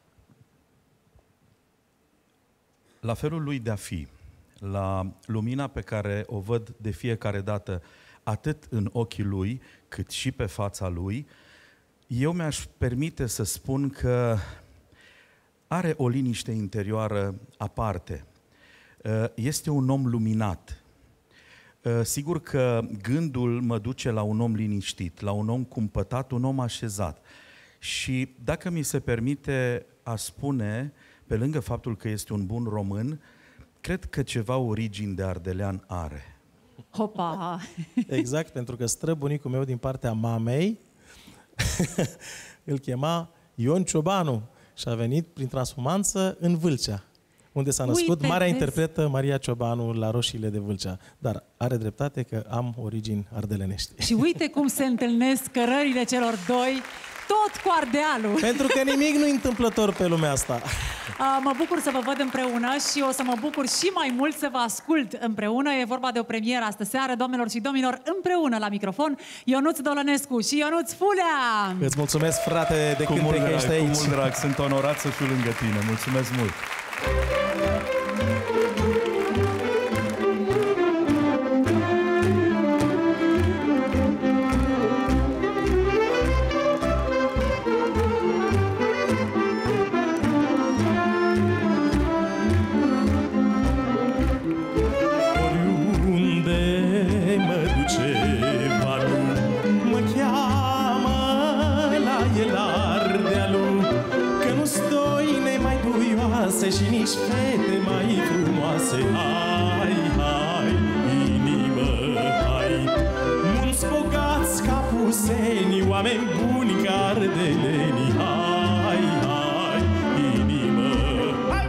La felul lui de a fi, la lumina pe care o văd de fiecare dată, atât în ochii lui, cât și pe fața lui, eu mi-aș permite să spun că are o liniște interioară aparte. Este un om luminat. Sigur că gândul mă duce la un om liniștit, la un om cumpătat, un om așezat. Și dacă mi se permite a spune, pe lângă faptul că este un bun român, cred că ceva origini de ardelean are. Hopa! Exact, pentru că străbunicul meu din partea mamei îl chema Ion Ciobanu și a venit prin transhumanță în Vâlcea, unde s-a născut Uite, marea vezi? interpretă Maria Ciobanu la Roșiile de Vâlcea. Dar are dreptate că am origini ardelenești. Și uite cum se întâlnesc cărările celor doi, tot cu Ardealul. Pentru că nimic nu e întâmplător pe lumea asta. Mă bucur să vă văd împreună și o să mă bucur și mai mult să vă ascult împreună. E vorba de o premieră astă seară, doamnelor și domnilor, împreună la microfon, Ionuț Dolănescu și Ionuț Fulea! Îți mulțumesc, frate, de când te ești aici. Cu mult drag, sunt onorat să fiu lângă tine. Mulțumesc mult! Și nici fete mai frumoase. Hai, hai, inimă, hai. Mulți bogați ca pusenii, oameni buni ca ardelenii. Hai, hai, inimă, hai,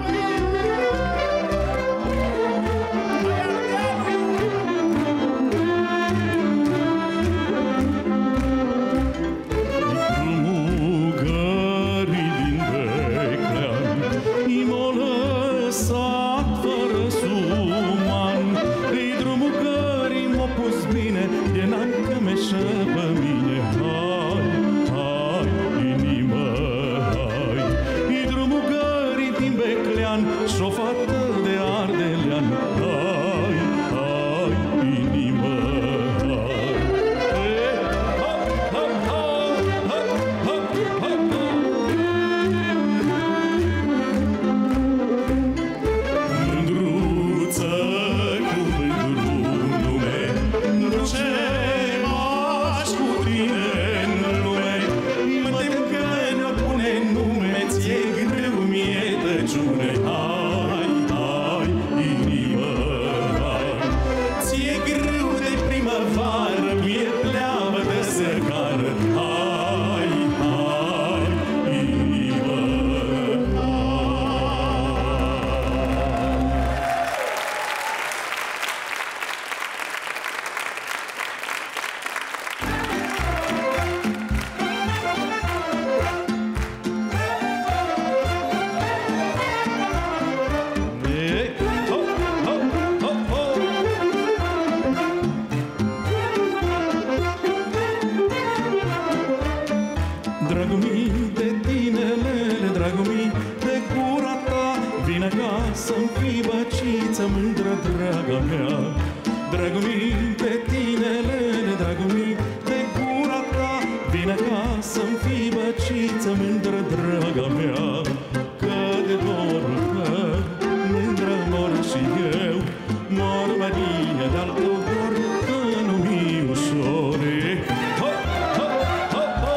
ca să-mi fii băciță mândră, draga mea. Dragul meu de tine, Lene, dragul meu de gura ta. Vine ca să-mi fii băciță mândră, draga mea. Că de dorul tău mândră mor și eu. Mor, Maria, de-al tău dor, că nu mi-i ușor. Ho, ho, ho, ho.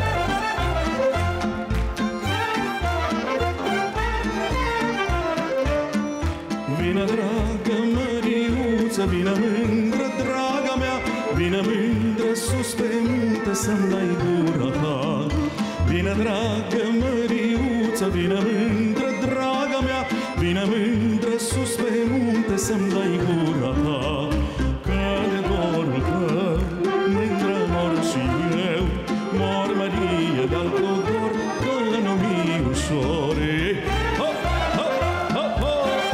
Vine, dragă Măriuță, vine mândră, draga mea. Vine mândră sus pe munte să-mi dai gura ta. Vine, dragă Măriuță, vine mândră, draga mea. Vine mândră sus pe munte să-mi dai gura ta. Că de dorul tău mândră mor și eu. Mor, Maria, de-al tău dor, că nu mi-i ușor. Ho, ho, ho, ho.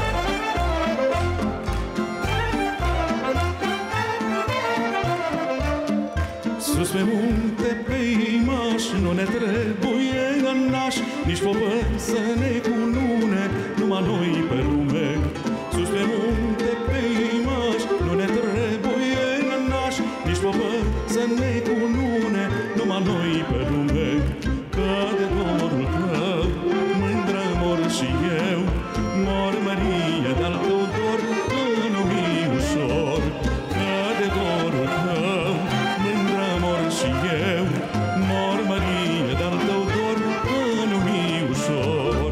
Sus pe munte, pe imaș, nu ne trebuie gănaș, nici popă să ne cunune, numai noi pe lume. Sus pe munte, pe imaș, nu ne trebuie gănaș, nici popă să ne cunune, numai noi pe lume. Că de dorul tău mândră mor și eu. Mor, Maria, de-al tău dor, că nu mi-i ușor. Că de dorul tău mândră mor și eu. Mor, Maria, de-al tău dor, că nu mi-i ușor.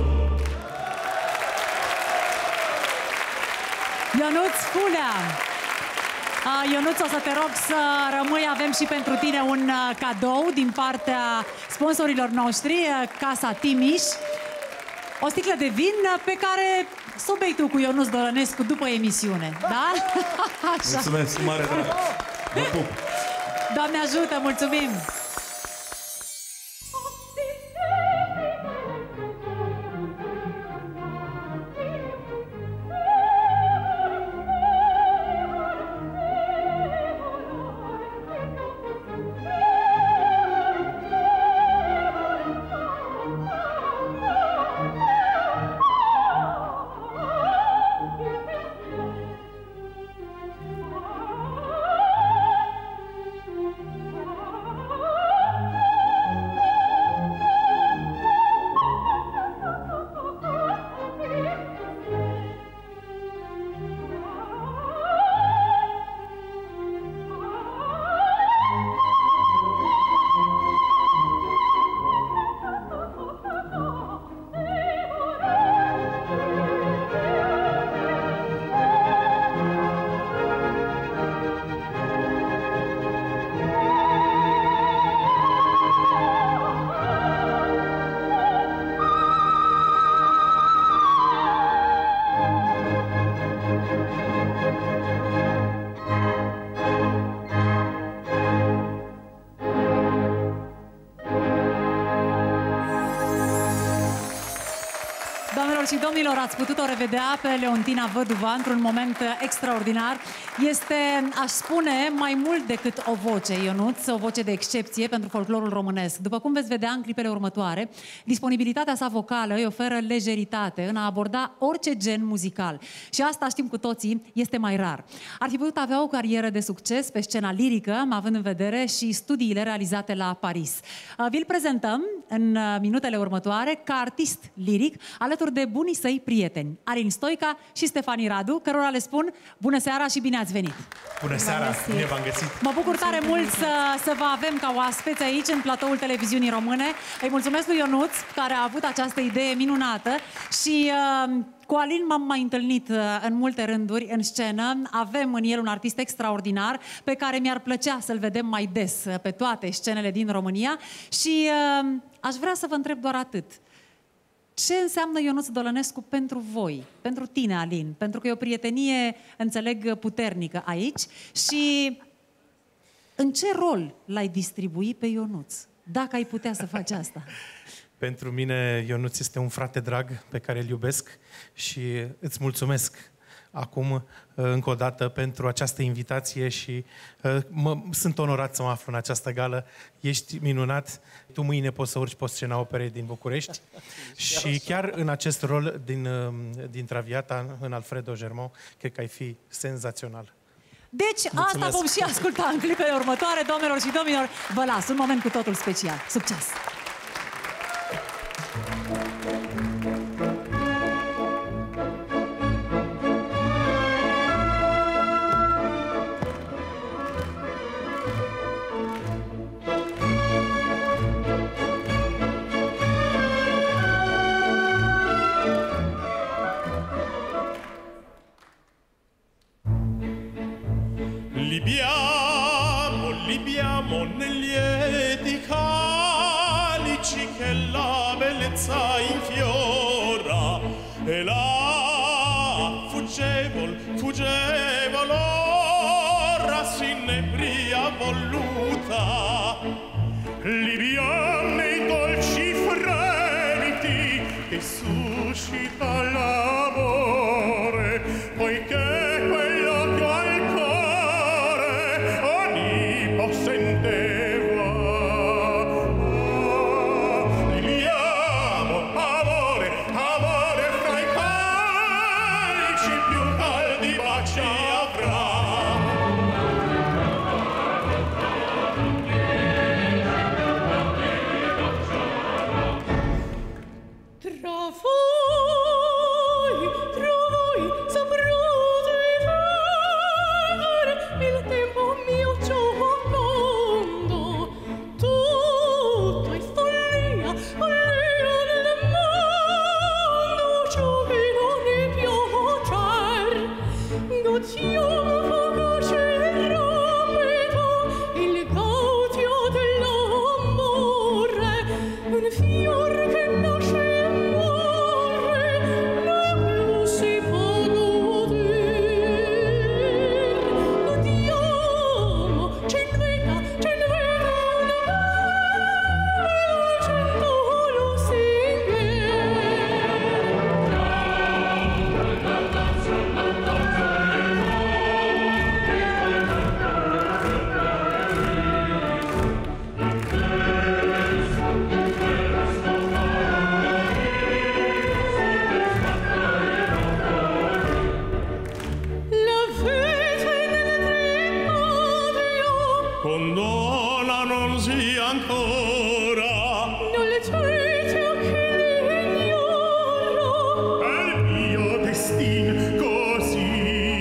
Ionuț Fulea! Uh, Ionuț, o să te rog să rămâi, avem și pentru tine un uh, cadou din partea sponsorilor noștri, uh, Casa Timiș. O sticlă de vin uh, pe care s-o bei tu cu Ionuț Dolănescu după emisiune, da? Așa. Mulțumesc, mare drag! Vă pup! Doamne ajută, mulțumim! Și domnilor, ați putut-o revedea pe Leontina Văduva într-un moment extraordinar. Este, aș spune, mai mult decât o voce, Ionuț, o voce de excepție pentru folclorul românesc. După cum veți vedea în clipele următoare, disponibilitatea sa vocală îi oferă lejeritate în a aborda orice gen muzical. Și asta, știm cu toții, este mai rar. Ar fi putut avea o carieră de succes pe scena lirică, având în vedere și studiile realizate la Paris. Vi-l prezentăm în minutele următoare ca artist liric, alături de bunii săi prieteni, Alin Stoica și Stefani Radu, cărora le spun bună seara și bine ați venit! Bună seara! Bine v-am găsit! Mă bucur tare mult să, să vă avem ca oaspeți aici, în platoul televiziunii române. Îi mulțumesc lui Ionuț, care a avut această idee minunată și uh, cu Alin m-am mai întâlnit uh, în multe rânduri în scenă. Avem în el un artist extraordinar pe care mi-ar plăcea să-l vedem mai des uh, pe toate scenele din România și uh, aș vrea să vă întreb doar atât. Ce înseamnă Ionuț Dolănescu pentru voi, pentru tine, Alin? Pentru că e o prietenie, înțeleg, puternică aici și în ce rol l-ai distribui pe Ionuț, dacă ai putea să faci asta? Pentru mine, Ionuț este un frate drag pe care îl iubesc și îți mulțumesc acum încă o dată pentru această invitație și mă, sunt onorat să mă aflu în această gală. Ești minunat. Tu mâine poți să urci pe scena Operei din București și chiar în acest rol din, din Traviata, în Alfredo Germont, cred că ai fi senzațional. Deci Mulțumesc. asta vom și asculta în clipele următoare, doamnelor și domnilor. Vă las un moment cu totul special. Succes! Libiamo, libiamo negli lieti calici che la bellezza infiora e la fuggevol, fuggevol ora s'inebria voluta. Libiamo nei dolci fremiti che suscita l'amore, poiché quello che al cuore onnipotenteva. Libiamo, amore, amore fra i calici più caldi baci avrà. Tra voi, tra voi saprete vivere il tempo mio giocondo. Tutto è follia, follia del mondo, ciò che non è piacer. Gaudiamo fugace e rapido il gaudio dell'amore, un fior che nasce e muore, né più si può godere. Gaudiamo, c'è in vita, c'è in vita un amore, cento la vita nel tripudio, Condola non sia ancora. non le trite che l'ignoro. È il mio destino così.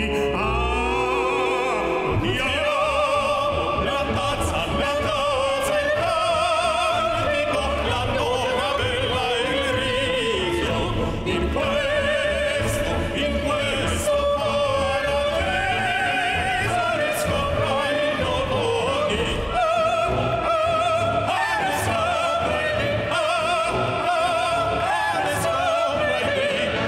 Ah, diamo la tazza, la tazza, il cantico, la nona bella e il riso. In questo, in questo paradiso riscoprai il nuovo di. Ah, ah, ah, riscoprai di. Ah, ah, ah, riscoprai di.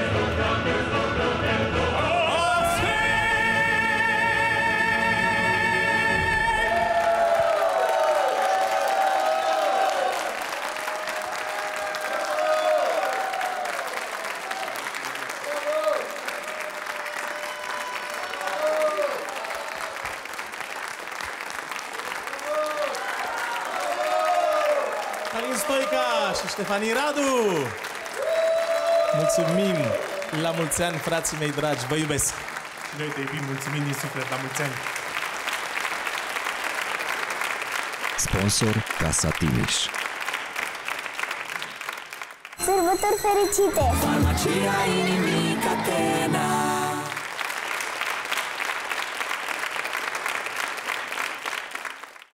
Alin Stoica și Ștefanie Radu! Mulțumim! La mulți ani, frații mei dragi, vă iubesc! Noi te iubim, mulțumim din suflet, la mulți ani! Sponsor Casa Timiș. Sărbători fericite! Farmacia inimii Catena.